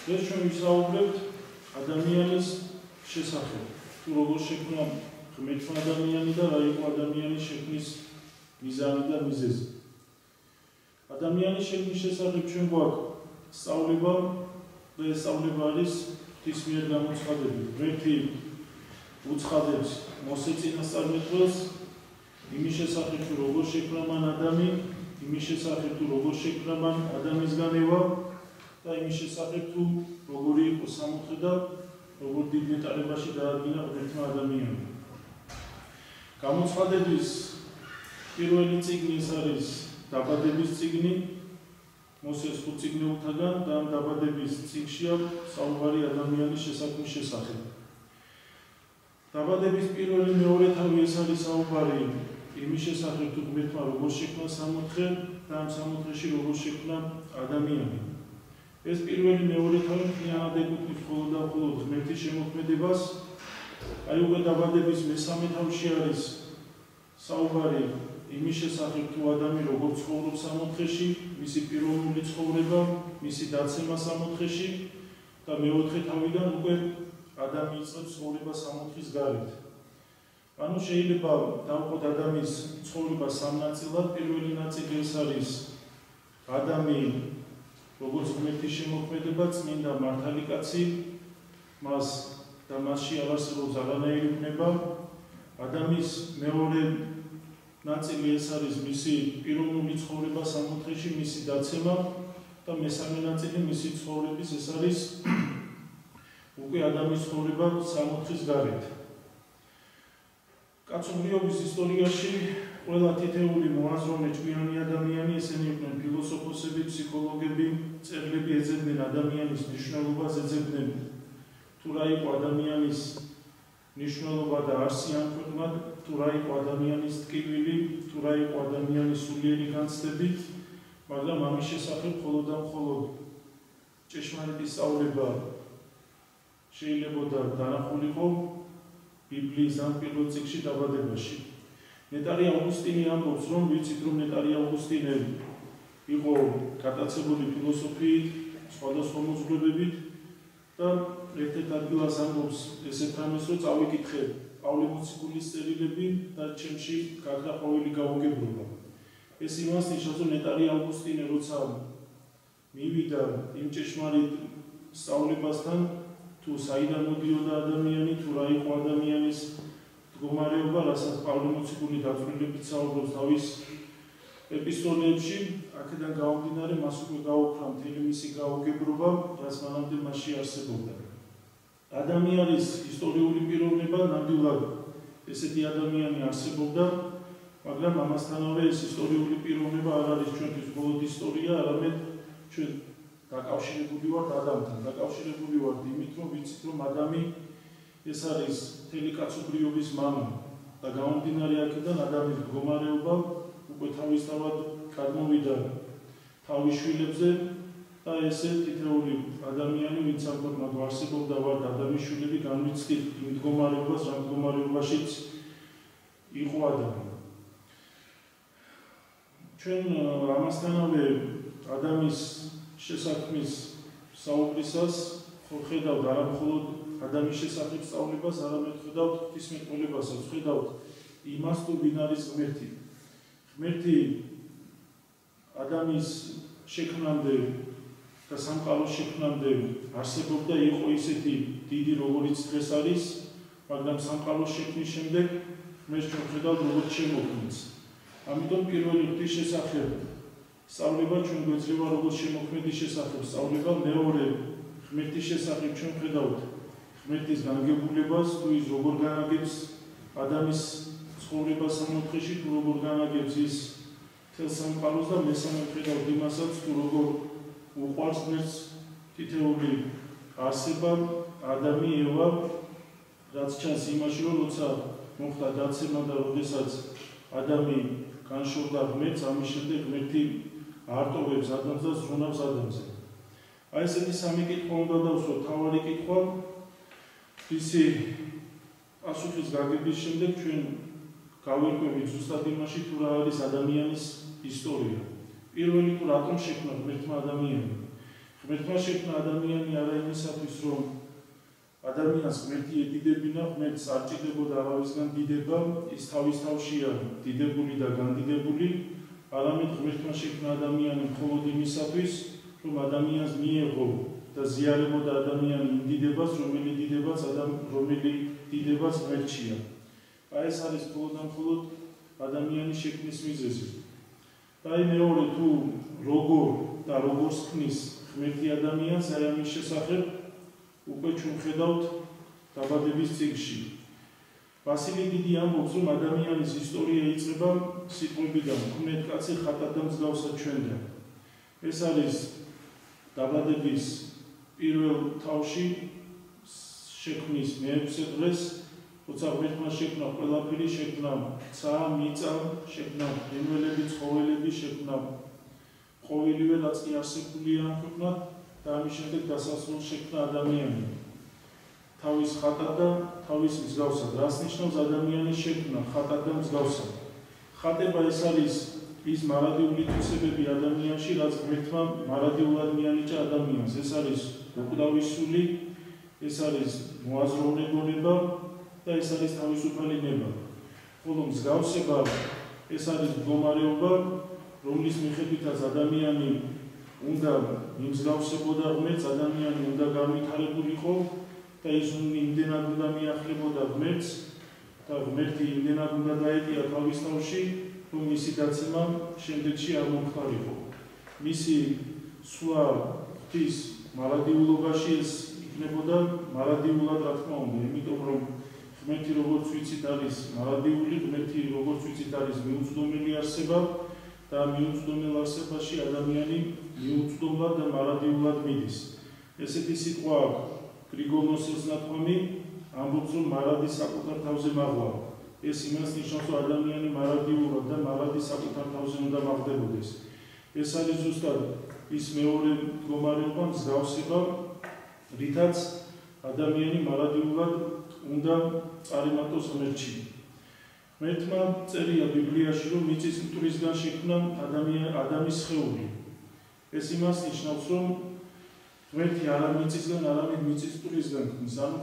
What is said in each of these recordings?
ეს ჩვენ ვისაუბრებთ ადამიანის შესახებ. თუ როგორ შექმნა ღმერთმა ადამიანი და რა იყო ადამიანის შექმნის მიზანი და მიზეზი. ადამიანის შექმნის შესახებ ჩვენ გვაქვს სწავლება და ეს სწავლება არის ღვთის მიერ გამოცხადებული. ღმერთი უცხადებს მოსე წინასწარმეტყველს იმის შესახებ თუ როგორ შექმნა მან ადამი, იმის შესახებ თუ როგორ შექმნა მან ადამიანის განევა და იმის შესახებ თუ როგორი იყო სამოთხე და როგორ დიდ ნეტარებაში დაადგინა ღმერთმა ადამიანმა. გამოცხადების პირველი წიგნი ეს არის დაბადების წიგნი, მოსეს 5 წიგნებთან და ამ დაბადების წიგნშია საუბარი ადამიანის შესაქმნის შესახებ. დაბადების პირველი მეორე თავი ეს არის საუბარი იმის შესახებ თუ ღმერთმა როგორ შექმნა სამოთხე და ამ სამოთხეში როგორ შექმნა ადამიანი. ეს პირველი მეორე თავი მთლიანად ეკუთვნის მხოლოდ და მხოლოდ ღმერთის შემოქმედებას. აი უკვე დაბადების მესამე თავში არის საუბარი იმის შესახებ თუ ადამი როგორ ცხოვრობს სამოთხეში, მისი პიროვნული ცხოვრება, მისი დაცემა სამოთხეში და მეოთხე თავიდან უკვე ადამი იწყებს ცხოვრება სამოთხის გარეთ. ანუ შეიძლება დავყოთ ადამიანის ცხოვრება სამ ნაწილად. პირველი ნაწილი ეს არის ადამი როგორც ღმერთის შემოქმედება, წმინდა მართალი კაცი, მას და მასში არ არსებობს არანაირი ბუნება. ადამიანის მეორე ნაწილი ეს არის მისი პიროვნული ცხოვრება სამოთხეში, მისი დაცემა და მესამე ნაწილი მისი ცხოვრების ეს არის უკვე ადამიანის ცხოვრება სამოთხის გარეთ. კაცობრიობის ისტორიაში ყველა თითეული მოაზროვნე ჭკვიანი ადამიანი, ესენი იყვნენ ფილოსოფოსები, ფსიქოლოგები, მწერლები ეძებდნენ ადამიანის მნიშვნელობას, ეძებდნენ თუ რა იყო ადამიანის მნიშვნელობა და არსი ამ ქვეყნად, თუ რა იყო ადამიანის ტკივილი, თუ რა იყო ადამიანის სულიერი განცდებით, მაგრამ ამის შესახებ მხოლოდ და მხოლოდ ჭეშმარიტი სწავლება შეიძლებოდა დანახულიყო ბიბლიის ამ პირველ წიგნში დაბადებაში. ნეტარი ავგუსტინე ამბობს, რომ ვიცით, რომ ნეტარი ავგუსტინე იყო გატაცებული ფილოსოფიით, სხვადასხვა მოძღვრებებით და ერთ-ერთ ადგილას ამბობს ესეთ რამეს, რომ წავიკითხე პავლე მოციქულის წერილები და ჩემში გაქრა ყოველი გაუგებრობა. ეს იმას ნიშნავს, რომ ნეტარი ავგუსტინე როცა მივიდა იმ ჭეშმარიტ სწავლებასთან, თუ საიდან მოდიოდა ადამიანი, თუ რა იყო ადამიანის მდგომარეობა, რასაც პავლე მოციქული დაწვრილებით საუბრობს თავის ეპისტოლეებში, აქედან გამომდინარე მას უკვე გაუქრა მთელი მისი გაუგებრობა, რაც მანამდე მასში არსებობდა. ადამი არის ისტორიული პიროვნება, ნამდვილად ესეთი ადამიანი არსებობდა, მაგრამ ამასთანავე ეს ისტორიული პიროვნება არ არის ჩვენთვის მხოლოდ ისტორია, არამედ ჩვენ დაკავშირებული ვართ ადამიანთან, დაკავშირებული ვართ იმით, რომ ვიცით, რომ ადამი ეს არის მთელი კაცობრიობის მამა და გამომდინარე აქედან ადამიანის მდგომარეობა უკვე თავისთავად გადმოვიდა თავის შვილებზე და ესე თითეული ადამიანი, ვინც ამ ქვეყნად არსებობდა ვართ ადამიანის შვილები, განვიცხით იმ მდგომარეობას, რა მდგომარეობაშიც იყო ადამი. ჩვენ ამასთანავე ადამიანის შესაქმნის საუბრისას ხედავთ არა მხოლოდ ადამიანის შესახებ სწავლებას, არამედ ხედავთ ღვთისმეტყველებასაც, ხედავთ იმას, თუ ვინ არის ღმერთი. ღმერთი ადამიანის შექმნამდე და სამყაროს შექმნამდე არსებობდა, იყო ისეთი დიდი, როგორიც დღეს არის, მაგრამ სამყაროს შექმნის შემდეგ ღმერთს ჩვენ ხედავთ როგორც შემოქმნას. ამიტომ პირველი ღვთის შესახებ სწავლება ჩვენ გვეძლევა როგორც შემოქმედის შესახებ სწავლება, მეორე ღმერთის შესახებ ჩვენ ხედავთ ღმერთის განგებულებას, თუ ის როგორ განაგებს ადამიანის ცხოვრებას სამოთხეში, თუ როგორ განაგებს ის მთელ სამყაროს და მესამე ხედავთ იმასაც, თუ როგორ უყვარს ღმერთს თითეული არსება, ადამი, ევა, რაც ჩანს იმაში, რომ როცა მოხდა დაცემა და როდესაც ადამი განშორდა ღმერთს, ამის შემდეგ ღმერთი არტოვებს ადამიანს და ზრუნავს ადამიანზე. აი ესეთი სამი კითხვა უნდა დავსვათ. თავარი კითხვა, ისი პასუხის გაგების შემდეგ ჩვენ გავერკვევით ზუსტად იმაში, თუ რა არის ადამიანის ისტორია. პირველი თუ რატომ შექმნა ღმერთმა ადამიანი. ღმერთმა შექმნა ადამიანი არა იმისათვის, რომ ადამიანს ღმერთი ედიდებინა, ღმერთს არ ჭირდებოდა არავისგან დიდება, ის თავის თავშია დიდებული და განდიდებული, არამედ ღმერთმა შექმნა ადამიანი მხოლოდ იმისათვის, რომ ადამიანს მიეღო და ზიარებოდა ადამიანი იმ დიდებას, რომელი დიდებას ღმერთშია. აი ეს არის მხოლოდ და მხოლოდ ადამიანის შექმნის მიზეზი. აი მეორე თუ როგორ და როგორს ქმნის ღმერთი ადამიანს, აი ამის შესახებ უკვე ჩვენ ხედავთ დაბადების წიგნში. ვასილი დიდი ამბობს, რომ ადამიანის ისტორია იწყება სიტყვებიდან "ქმნეთ კაცი ხატად და მსგავსად ჩვენგან". ეს არის დაბადების პირველ თავში შექმნის მეექვსე დღეს, როცა ღმერთმა შექმნა ყველაფერი, შექმნა ცა, მიწა, შექმნა ფრინველები, ცხოველები, შექმნა ყოველივე რაც კი არსებულია ამ ქვეყნად და ამის შემდეგ დასასრულს შექმნა ადამიანი თავის ხატად და თავის მსგავსად. რას ნიშნავს ადამიანის შექმნა ხატად და მსგავსად? ხატება ეს არის ის მარადიული თვისებები ადამიანში, რაც ღმერთმა მარადიულად მიანიჭა ადამიანს. ეს არის უკვდავი სული, ეს არის მოაზროვნებონება და ეს არის თავისუფალი ნება. ხოლო მსგავსება ეს არის მდგომარეობა, რომლის მიხედვითაც ადამიანი უნდა მიმსგავსებოდა ღმერთს, ადამიანი უნდა განვითარებულიყო და ის იმდენად უნდა მიახლებოდა ღმერთს და ღმერთი იმდენად უნდა დაეტია თავის თავში, რომ მისი დაცემა შემდეგში არ მომხდარიყო. მისი სვლა ღვთის მარადიულობაში ეს იქნებოდა მარადიულად, რა თქმა უნდა, იმიტომ რომ ღმერთი როგორც ვიცით არის მარადიული, ღმერთი როგორც ვიცით არის მიუწვდომელი არსება და მიუწვდომელ არსებაში ადამიანი მიუწვდომლად და მარადიულად მიდის. ესეთი სიტყვა გრიგოლოს ნათქვამი ამბობს, რომ მარადი საკუთარ თავზე მაღლა. ეს იმას ნიშნავს, რომ ადამიანი მარადიულად და მარადი საკუთარ თავზე უნდა მაღდებოდეს. ეს არის ზუსტად ის მეორე მდგომარეობა, მსგავსება, რითაც ადამიანი მარადიულად უნდა წარიმატოს ღმერთში. ღმერთმა წერია ბიბლიაში, რომ მიწის მტვრისგან შექმნა ადამიანის სხეული. ეს იმას ნიშნავს, რომ ღმერთი არა მიწისგან, არამედ მიწის მტვრისგან ქმნის. ანუ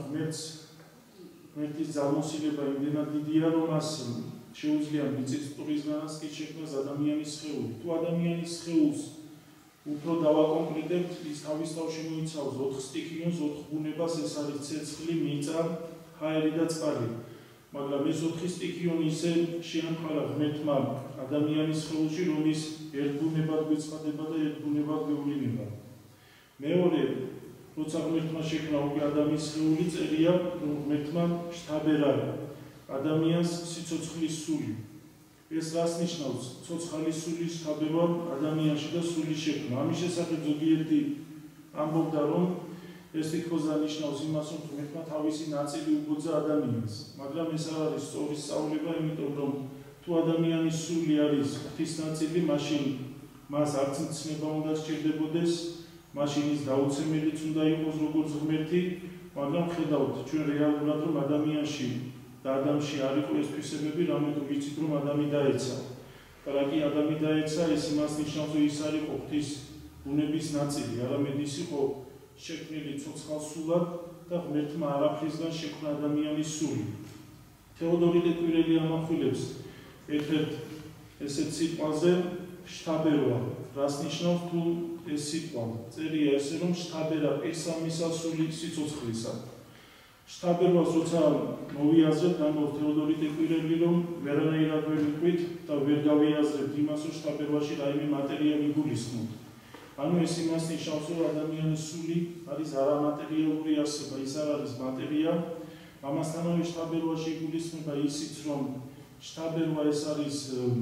ღმერთის ძალმოსილება იმდენად დიდია, რომ მას შეუძლია მიწის მტვრისგანაც კი შექმნას ადამიანის სხეული. თუ ადამიანის სხეულს უფრო დავაკონკრეტებთ, ის თავის თავში მოიცავს 4 სტიქიონს, 4 ბუნებას, ეს არის ცეცხლი, მიწა, ჰაერი და წყალი. მაგრამ ეს 4 სტიქიონი ისე შეამყარა ღმერთმა ადამიანის სხეულში, რომ ის ერთ ბუნებად გვეცხადება და ერთ ბუნებად გვევლინება. მეორე, როცა ღმერთმა შექმნა უკვე ადამიანის სხეული, წერია, რომ ღმერთმა შთაბერა ადამიანს სიცოცხლის სული. ეს რას ნიშნავს? ცოცხალი სულის შთაბერვა ადამიანში და სულის შექმნა. ამის შესახებ ზოგიერთი ამბობდა, რომ ეს თითქოს ნიშნავს იმას, რომ ღმერთმა თავისი ნაწილი უბოძა ადამიანს. მაგრამ ეს არ არის სწორი სწავლება, იმიტომ რომ თუ ადამიანის სული არის ღვთის ნაწილი, მაშინ მას არც მცნება უნდა სჭირდებოდეს, მაშინ ის დაუცემელიც უნდა იყოს როგორც ღმერთი, მაგრამ ხედავთ ჩვენ რეალურად, რომ ადამიანში და ადამიანში არ იყო ეს თვისებები, რამე თუ ვიცით, რომ ადამი დაეცა. და რა კი ადამი დაეცა, ეს იმას ნიშნავს, რომ ის არ იყო ღვთის ბუნების ნაწილი, არამედ ის იყო შექმნილი ცოცხალ სულად და ღმერთმა არაფრისგან შექმნა ადამიანის სული. თეოდორი ტეკვირელი ამახვილებს ერთ-ერთ ესეთ სიტყვაზე შთაბერვა. რას ნიშნავს თუ ეს სიტყვა? წერია ესე, რომ შთაბერა პირსამისა სული სიცოცხლისა. შთაბერვას როცა მოვიაზრებთ, ამბობს თეოდორი ტეკვირელი, რომ ვერანაირად ვერ ვიყვით და ვერ გავიაზრებთ იმას, რომ შთაბერვაში რაიმე მატერია მიგულისხმოთ. ანუ ეს იმას ნიშნავს, რომ ადამიანის სული არის არამატერიალური არსება, ის არ არის მატერია. ამასთანავე შთაბერვაში იგულისხმება ისიც, რომ შთაბერვა ეს არის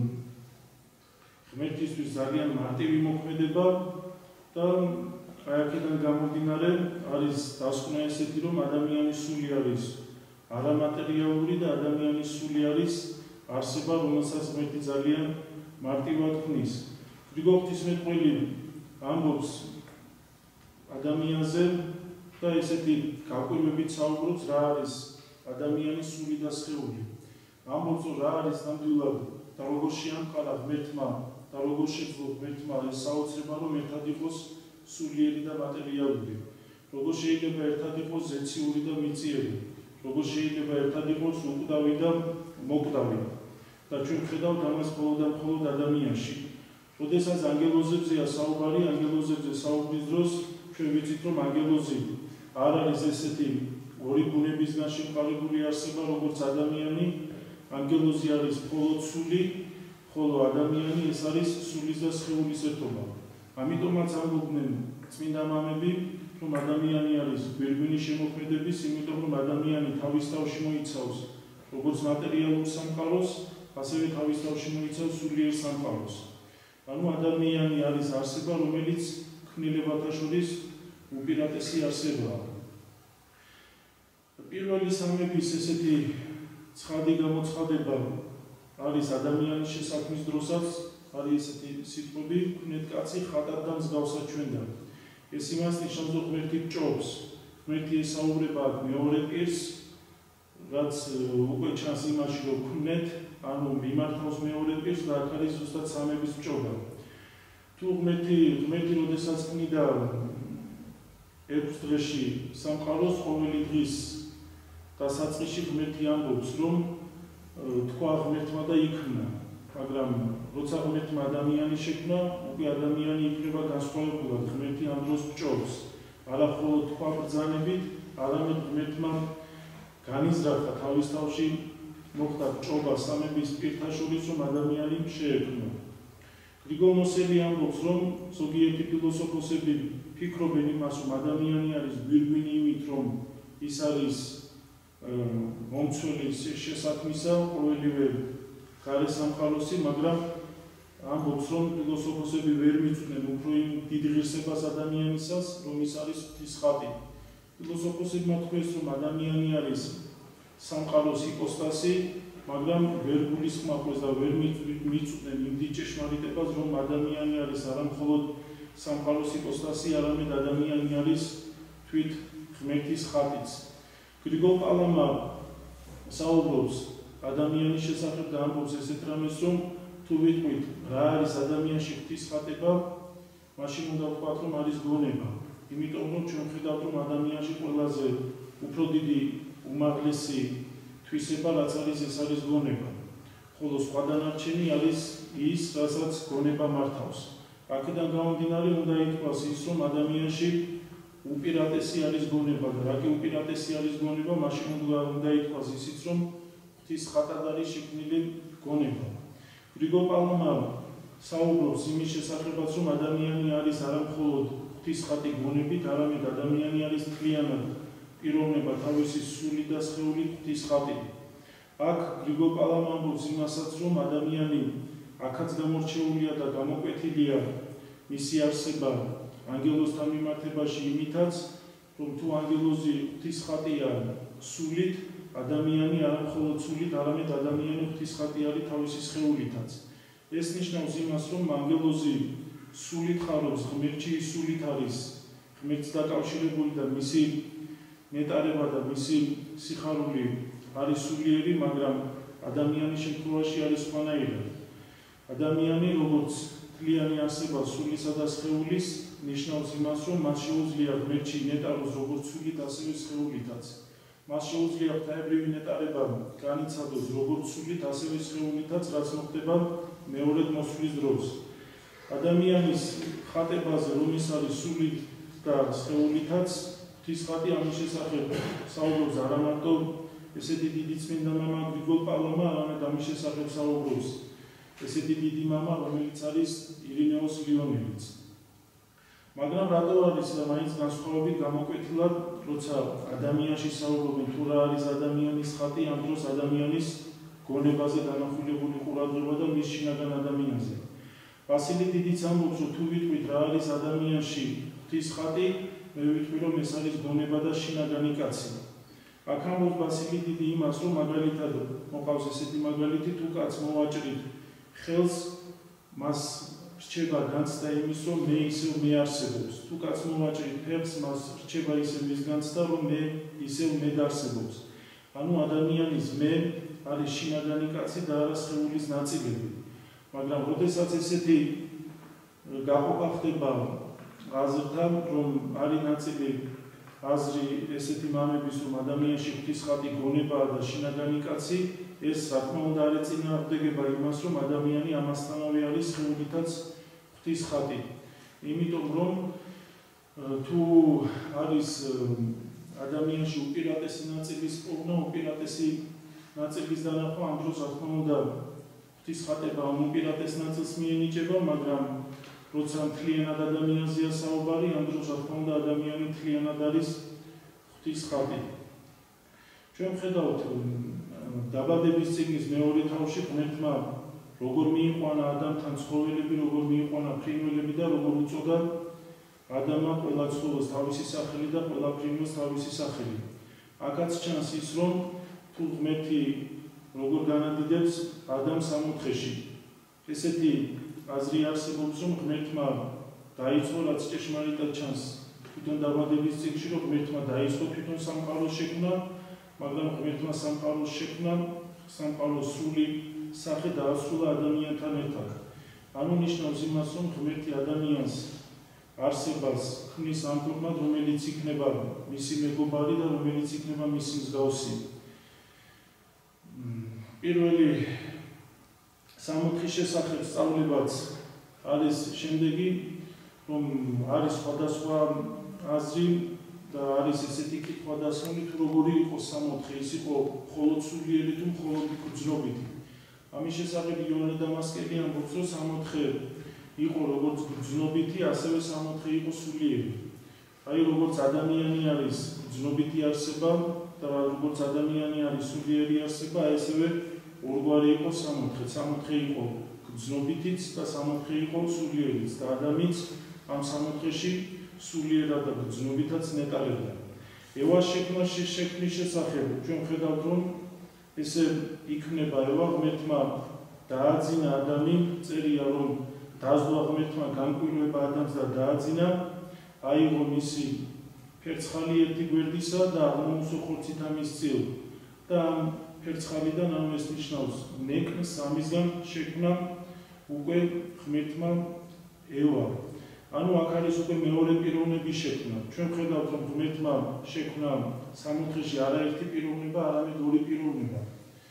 ღმერთისთვის ძალიან მარტივი მოქმედება და აქედან გამომდინარე არის დასკვნა ესეთი, რომ ადამიანის სული არის არამატერიალური და ადამიანის სული არის არსება, რომელსაც ღმერთი ძალიან მარტივად ქმნის. გრიგოლ ღვთისმეტყველი ამბობს ადამიანზე და ესეთი გაკვირვებით საუბრობს, რა არის ადამიანის სული და სხეული. ამბობს, რომ რა არის ნამდვილად და როგორ შეამყარა ღმერთმა და როგორ შეძლო ღმერთმა ეს საოცრება, რომ ერთად იყოს სულიერი და მატერიალური, როგორ შეიძლება ერთად იყოს ზეციური და მიწიერი, როგორ შეიძლება ერთად იყოს უკვდავი და მოკვდავი. და ჩვენ ვხედავთ ამას მხოლოდ და მხოლოდ ადამიანში. როდესაც ანგელოზებზეა საუბარი, ანგელოზებზე საუბრის დროს ჩვენ ვიცით, რომ ანგელოზი არ არის ესეთი ორი ბუნებისგან შემყარებული არსება, როგორც ადამიანი. ანგელოზი არის მხოლოდ სული, ხოლო ადამიანი ეს არის სულის და სხეულის ერთობა. ამიტომაც ამბობდნენ წმინდა მამები, რომ ადამიანი არის გვირგვინის შემოქმედების, იმიტომ რომ ადამიანი თავის თავში მოიცავს როგორც მატერიალურ სამყაროს, ასევე თავის თავში მოიცავს სულიერ სამყაროს. ანუ ადამიანი არის არსება, რომელიც ქმნილებათა შორის უპირატესი არსებაა. პირველი სამების ესეთი ცხადი გამოცხადება არის ადამიანის შესაქმნის დროსაც, არის ესეთი სიტყვები, ქმნით კაცი ხატად და მსგავსად ჩვენთან. ეს იმას ნიშნავს, რომ ღმერთი ჭობს, ღმერთი ესაუბრება მეორე პირს, რაც უკვე ჩანს იმაში, რომ ქმნით, ანუ მიმართავს მეორე პირს და აქ არის ზუსტად სამების ჭობა. თუ ღმერთი როდესაც ქმნიდა 6 დღეში სამყაროს, ყოველი დღის დასაწყისში ღმერთი ამბობს, რომ თქვა ღმერთმა და იქმნა, მაგრამ როცა ღმერთმა ადამიანი შექმნა, უკვე ადამიანი იქნება განსხვავებულად, ღმერთი ამ დროს ჭობს, არა მხოლოდ თქვა ბრძანებით, არამედ ღმერთმა განიზრახა თავის თავში მოხდა ჭობა სამების პირთა შორის, რომ ადამიანი შეექმნა. გრიგოლ ნოსელი ამბობს, რომ ზოგიერთი ფილოსოფოსები ფიქრობენ იმას, რომ ადამიანი არის გვირგვინი იმით, რომ ის არის მომცველი შესაქმნისა, ყოველივე გარე სამყაროსი, მაგრამ ამბობს, რომ ფილოსოფოსები ვერ მიწვდნენ უფრო იმ დიდ ღირსებას ადამიანისას, რომ ის არის ღვთის ხატი. ფილოსოფოსებმა თქვეს, რომ ადამიანი არის სამყაროს იპოსტასი, მაგრამ ვერ გულისხმობენ და ვერ მიწვდნენ იმ დიდ ჭეშმარიტებას, რომ ადამიანი არის არა მხოლოდ სამყაროს იპოსტასი, არამედ ადამიანი არის თვით ღმერთის ხატიც. გრიგოლ პალამა საუბრობს ადამიანის შესახებ და ამბობს ესეთ რამეს, რომ თუ ვიტყვით რა არის ადამიანში ღვთის ხატება, მაშინ უნდა ვთქვათ, რომ არის გონება. იმიტომ რომ ჩვენ ვხედავთ, რომ ადამიანში ყველაზე უფრო დიდი უმაღლესი თვისება რაც არის, ეს არის გონება. ხოლო სხვა დანარჩენი არის ის, რასაც გონება მართავს. აქედან გამომდინარე უნდა ითქვას ის, რომ ადამიანში უპირატესი არის გონება და რა კი უპირატესი არის გონება, მაშინ უნდა ითქვას ისიც, რომ ღვთის ხატად არის შექმნილი გონება. გრიგოლ პალამა საუბრობს იმის შესახებაც, რომ ადამიანი არის არა მხოლოდ ღვთის ხატი გონებით, არამედ ადამიანი არის მთლიანად პიროვნება თავისი სული და სხეული ღვთის ხატი. აქ გრიგოლ პალამა ამბობს იმასაც, რომ ადამიანი აქაც გამორჩეულია და გამოკვეთილია მისი არსება ანგელოზთან მიმართებაში იმითაც, რომ თუ ანგელოზი ღვთის ხატია სულით, ადამიანი არა მხოლოდ სულით, არამედ ადამიანი ღვთის ხატი არის თავისი სხეულითაც. ეს ნიშნავს იმას, რომ ანგელოზი სულით ხარობს, ღმერთში სულით არის, ღმერთს დაკავშირებული და მისი ნეტარება და მისი სიხარული არის სულიერი, მაგრამ ადამიანის შემთხვევაში არის სხვანაირად. ადამიანი, როგორც მთლიანი არსება სულისა და სხეულის, ნიშნავს იმას, რომ მას შეუძლია ღმერთში ნეტაროს როგორც სულით, ასევე სხეულითაც. მას შეუძლია ღვთაებრივი ნეტარება განიცადოს როგორც სულით, ასევე სხეულითაც, რაც მოხდება მეორედ მოსვლის დროს. ადამიანის ხატებაზე, რომ ის არის სულით და სხეულითაც, ღვთის ხატი ამის შესახებ საუბრობს არა მარტო ესეთი დიდი წმინდა მამა გრიგოლ პალამა, არამედ ამის შესახებ საუბრობს ესეთი დიდი მამა, რომელიც არის ირინეოს ლიონელიც. მაგრამ რატო არის და მაინც განსხვავებით გამოკვეთილად, როცა ადამიანში საუბრობენ თუ რა არის ადამიანის ხატი, ამ დროს ადამიანის გონებაზე განახილებული ყურადღება და მის შინაგან ადამიანზე. ვასილი დიდიც ამბობს, რომ თუ ვიტყვით რა არის ადამიანში ღვთის ხატი, მე ვიტყვი, რომ ეს არის გონება და შინაგანი კაცი. აქ ამბობს ვასილი დიდი იმას, რომ მაგალითად მოყავს ესეთი მაგალითი, თუ კაც მოვაჭრით ხელს, მას რჩება განცდა იმის, რომ მე ისევ მე არსებობს. თუ კაც მოვაჭრით ფეხს, მას რჩება ისევ ის განცდა, რომ მე ისევ მე არსებობს. ანუ ადამიანის მე არის შინაგანი კაცი და არა სხეულის ნაწილები. მაგრამ როდესაც ესეთი გაყოფა ხდება აზრთან, რომ არის ნაწილი აზრი ესეთი მამების, რომ ადამიანში ღვთისხატი გონებაა და შინაგანი კაცი, ეს რა თქმა უნდა არ ეწინააღმდეგება იმას, რომ ადამიანი ამასთანავე არის სხეულითაც ღვთისხატი. იმიტომ რომ თუ არის ადამიანში უპირატესი ნაწილის პოვნა, უპირატესი ნაწილის დანახვა, ამ დროს რა თქმა უნდა ღვთისხატება ამ უპირატეს ნაწილს მიენიჭება, მაგრამ როცა მთლიანად ადამიანზეა საუბარი, ამ დროს რა თქმა უნდა ადამიანი მთლიანად არის ღვთისხატი. ჩვენ ვხედავთ დაბადების წიგნის მეორე თავში ღმერთმა როგორ მიიყვანა ადამიანთან ცხოველები, როგორ მიიყვანა ფრინველები და როგორ უწოდა ადამიანმა ყველა ცხოველს თავისი სახელი და ყველა ფრინველს თავისი სახელი. აქაც ჩანს ის, რომ თუ ღმერთი როგორ განადიდებს ადამიანს სამოთხეში. ესეთი აზრი არსებობს, რომ ღმერთმა დაიწყო, რაც ჭეშმარიტად ჩანს თვითონ დაბადების წიგნში, რომ ღმერთმა დაიწყო თვითონ სამყაროს შექმნა, მაგრამ ღმერთმა სამყაროს შექმნა, სამყაროს სრული სახე დაასრულა ადამიანთან ერთად. ანუ ნიშნავს იმას, რომ ღმერთი ადამიანს არსებას ქმნის ამ ფორმად, რომელიც იქნება მისი მეგობარი და რომელიც იქნება მისი მსგავსი. პირველი სამოთხის შესახებ სწავლებაც არის შემდეგი, რომ არის სხვადასხვა აზრი და არის ესეთი კითხვა დასმული, თუ როგორი იყო სამოთხე, ის იყო მხოლოდ სულიერი თუ მხოლოდ გრძნობითი. ამის შესახებ იოანე დამასკელი ამბობს, რომ სამოთხე იყო როგორც გრძნობითი, ასევე სამოთხე იყო სულიერი. აი როგორც ადამიანი არის გრძნობითი არსება და როგორც ადამიანი არის სულიერი არსება, ესევე ორგვარი იყო სამოთხე. სამოთხე იყო გრძნობითიც და სამოთხე იყო სულიერიც და ადამიანს ამ სამოთხეში სულიერად და გრძნობითაც ნეტარებდა. ევას შექმნის შესახებ ჩვენ ხედავთ, რომ ესე იქნება ევა ღმერთმა დააძინა ადამი, წერია რომ დაძლა ღმერთმა განკვირვება ადამიანს და დააძინა, აიღო მისი ფერცხალი ერთი გვერდისა და აღმოუსო ხორცით ამის წილ და ამ ფერცხალიდან ამ ეს ნიშნავს ნეკნს ამისგან შექმნა უკვე ღმერთმა ევა. ანუ აქ არის უკვე მეორე პიროვნების შექმნა. ჩვენ ხედავთ, რომ ღმერთმა შექმნა სამოთხეში არაერთი პიროვნება, არამედ ორი პიროვნება.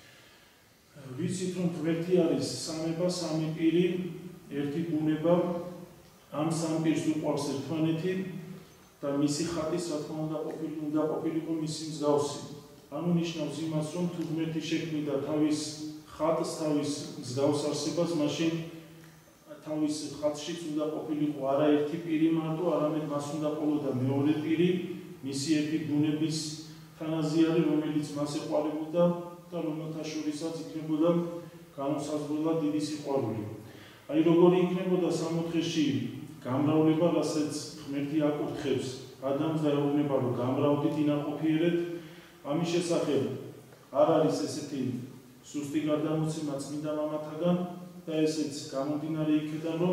ვიცით, რომ ღმერთი არის სამება, სამი პირი, ერთი ბუნება, ამ სამ პირს უყვარს ერთმანეთი და მისი ხატის რა თქმა უნდა ყოფილიყო მისი მსგავსი. ანუ ნიშნავს იმას, რომ თუ ღმერთი შექმნიდა თავის ხატს, თავის მსგავს არსებას, მაშინ თავის ხატშიც უნდა ყოფილიყო არა ერთი პირი მარტო, არამედ მას უნდა ყოლოდა მეორე პირი, მისი ერთი ბუნების თანაზიარი, რომელიც მას ეყვარებოდა და რომელთა შორისაც იქნებოდა განუსაზღვრელად დიდი სიყვარული. აი როგორი იქნებოდა სამოთხეში გამრავლება, რასაც ღმერთი აკურთხებს ადამიანს და ეუბნება, რომ გამრავლდით ინაყოფიერეთ. ამის შესახებ არ არის ესეთი სუსტი გადამოცემა წმინდა მამათაგან და ესეც გამომდინარე იქიდან, რომ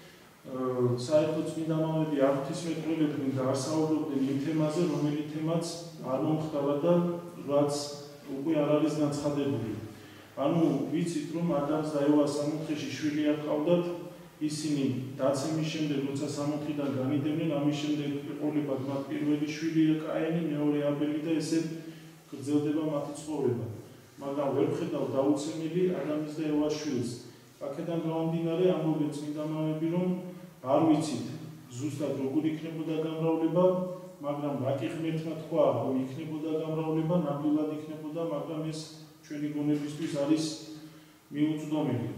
საერთოდ წმინდა მამები არ ღვთისმეტყველებდნენ და არ საუბრობდნენ იმ თემაზე, რომელიც თემაც არ მომხდარა და რაც უკვე არ არის განცხადებული. ანუ ვიცით, რომ ადამიანს და ევას სამოთხეში შვილი არ ჰყავდათ, ისინი დაცემის შემდეგ, როცა სამოთხიდან განიდევდნენ, ამის შემდეგ ეყოლებათ მათ პირველი შვილია კაინი, მეორე აბელი და ესე გრძელდება მათი ცხოვრება. მაგრამ ვერ ვხედავ დაუცემელი ადამიანის და ევას შვილს. აქედან გამომდინარე ამბობენ წმინდა მამები, რომ არ ვიცით ზუსტად როგორ იქნებოდა გამრავლება, მაგრამ რაკი ღმერთმა თქვა, რომ იქნებოდა გამრავლება, ნამდვილად იქნებოდა, მაგრამ ეს ჩვენი გონებისთვის არის მიუწვდომელი.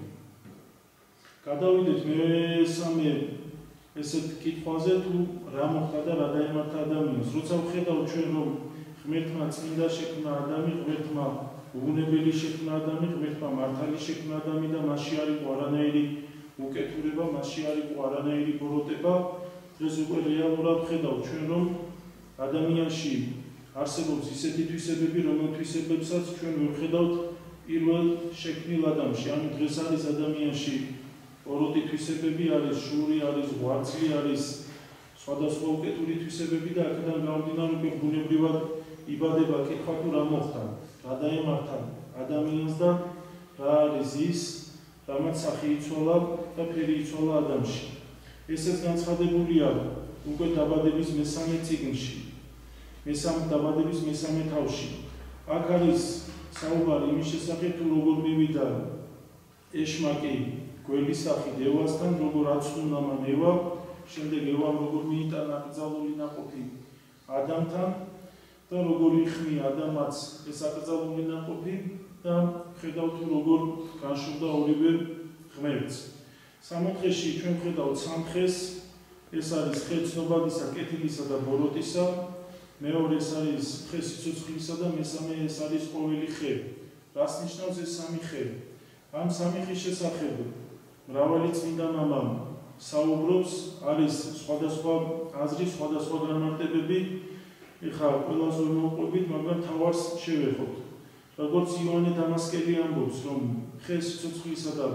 გადავიდეთ მესამე ესეთ კითხვაზე, თუ რა მოხდა და რა დაემართა ადამიანს. როცა ვხედავ ჩვენ, რომ ღმერთმა წმინდა შექმნა ადამი, ღმერთმა უგუნებელი შექმნა ადამი, ღმერთმა მართალი შექმნა ადამი და მასში არ იყო არანაირი უკეთურება, მასში არ იყო არანაირი ბოროტება. დღეს უკვე რეალურად ვხედავ ჩვენ, რომ ადამიანში არსებობს ისეთი თვისებები, რომელ თვისებებსაც ჩვენ ვერ ვხედავთ პირველ შექმნილ ადამიანში. ანუ დღეს არის ადამიანში ოროდი თვისებები, არის შური, არის ღვაწლი, არის სხვადასხვა უკეთური თვისებები და აქედან გამომდინარე უკვე ბუნებრივად იბადება კითხვა, თუ რა მოხდა, რა დაემართა ადამიანს და რა არის ის, რამაც სახე იცვალა და ფერი იცვალა ადამიანში. ესეც განცხადებულია უკვე დაბადების მესამე წიგნში, დაბადების მესამე თავში. აქ არის საუბარი იმის შესახებ, თუ როგორ მივიდა ეშმაკი გველის სახით ევასთან, როგორ აცხოვნა მან ევა, შემდეგ ევამ როგორ მიიტანა აკრძალული ნაყოფი ადამთან და როგორ იხმია ადამაც ეს აკრძალული ნაყოფი და ხედავთ თუ როგორ განშორდა ორივე ღმერთს. სამოთხეში ჩვენ ხედავთ სამ ხეს, ეს არის ხე ცნობადისა, კეთილისა და ბოროტისა, მეორე ეს არის ხე სიცოცხლისა და მესამე ეს არის ყოველი ხე. რას ნიშნავს ეს სამი ხე? ამ სამი ხის შესახებ მრავალი წმინდა მამა საუბრობს, არის სხვადასხვა აზრი, სხვადასხვა განმარტებები. ეხლა ყველაზე მოვყვებით, მაგრამ თავარს შევეხოთ. როგორც იოანე დამასკელი ამბობს, რომ ხე სიცოცხლისა და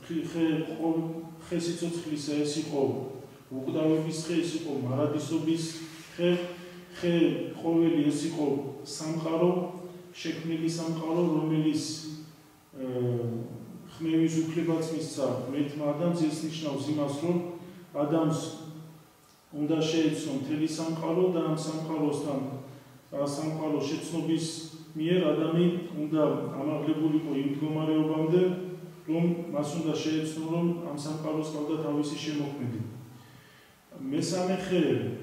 ხე სიცოცხლისა ეს იყო უკვდავების ხე, ეს იყო მარადისობის ხე, ხე ყოველი ეს იყო სამყარო, შექმნილი სამყარო, რომელიც ხმევის უფლებაც მისცა ღმერთმა ადამიანს. ეს ნიშნავს იმას, რომ ადამიანს უნდა შეეცნო მთელი სამყარო და ამ სამყაროსთან სამყარო შეცნობის მიერ ადამი უნდა ამაღლებულიყო იმ მდგომარეობამდე, რომ მას უნდა შეეცნო, რომ ამ სამყაროს ყავდა თავისი შემოქმედი. მესამე ხე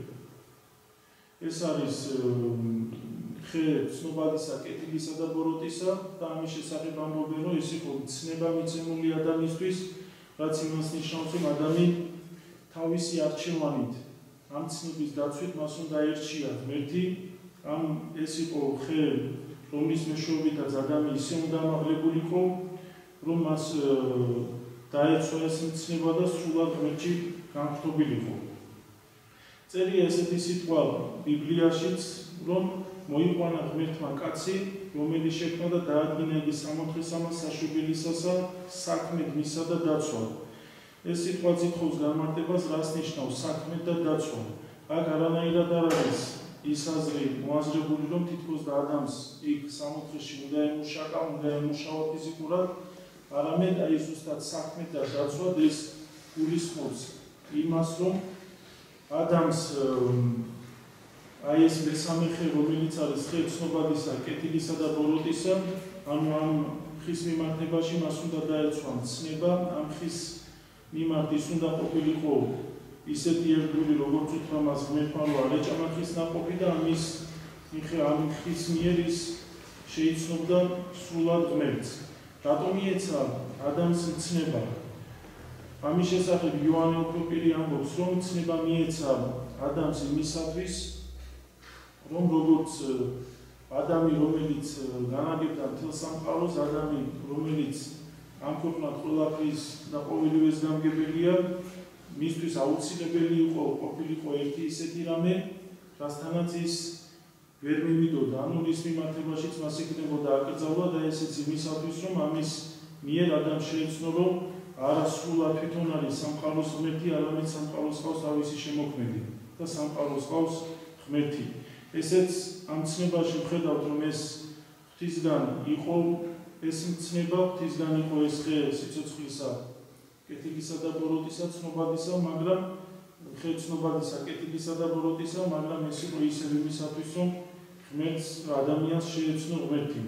ეს არის ხე ცნობადისა, კეთილისა და ბოროტისა და ამის შესახებ ამბობენ, რომ ეს იყო ცნება მიცემული ადამიანისთვის, რაც იმას ნიშნავს, რომ ადამი თავისი არჩევანით ამ ცნების დაცვით მას უნდა ერჩია ღმერთი. ეს იყო ხე, რომლის მეშვეობითაც ადამი ისე უნდა ამაღლებულიყო, რომ მას დაეცვა ეს მცნება და სრულად ღმერთში განხტობილიყო. წერია ესეთი სიტყვა ბიბლიაშიც, რომ მოიყვანა ღმერთმა კაცი, რომელიც შექმნა და დაადგინა იგი სამოთხესამა საშვებელისასა, საქმედ მისა და დაცვა. ეს სიტყვა ძითხოვს განმარტებას, რას ნიშნავს საქმედ და დაცვა. აქ არანაირად არ არის ის აზრი მოაზრებული, რომ თითქოს და ადამიანს იქ სამოთხეში უნდა ემუშაკა, უნდა ემუშავა ფიზიკურად, არამედ აი ზუსტად საქმედ და დაცვა ეს გულისხმობს იმას, რომ ადამიანს აი ეს მესამე ხე, რომელიც არის ხე ცნობადისა, კეთილისა და ბოროტისა, ანუ ამ ხის მიმართებაში მას უნდა დაეცვა ცნება, ამ ხის მიმართ ის უნდა ყოფილიყო ისეთი ერთგული, როგორც უთხრა მას ღმერთმა, რომ არ ეჭამა ხის ნაყოფი და ამ ხის მიერ ის შეიცნობდა სრულად ღმერთს. რატომ იეცა ადამიანს ცნება? ამის შესახებ იოანე უფროპირი ამბობს, რომ ცნება მიეცა ადამიანს იმისათვის, რომ როგორც ადამი, რომელიც განაგებდა მთელ სამყაროს, ადამი, რომელიც ამქორწინათ ყველაფრის და ყოველივეს გამგებელია, მისთვის აუცილებელი ყოფილიყო ერთი ისეთი რამე, რასთანაც ის ვერ მივიდოდა, ანუ ის მიმართებაშიც მას იქნებოდა აკრძალვა და ესეც იმისათვის, რომ ამის მიერ ადამიანს შეეცნო, რომ არა სრულად თვითონ არის სამყაროს ღმერთი, არამედ სამყაროს ყავს თავისი შემოქმედი და სამყაროს ყავს ღმერთი. ესეც ამ ცნებაში ვხედავთ, რომ ეს ღვთისგან იყო ეს მცნება, ღვთისგან იყო ეს ხე სიცოცხლისა, კეთილისა და ბოროტისა, ცნობადისა, მაგრამ ხე ცნობადისა, კეთილისა და ბოროტისა, მაგრამ ეს იყო ისევ იმისათვის, რომ ღმერთს ადამიანს შეეცნო ღმერთი.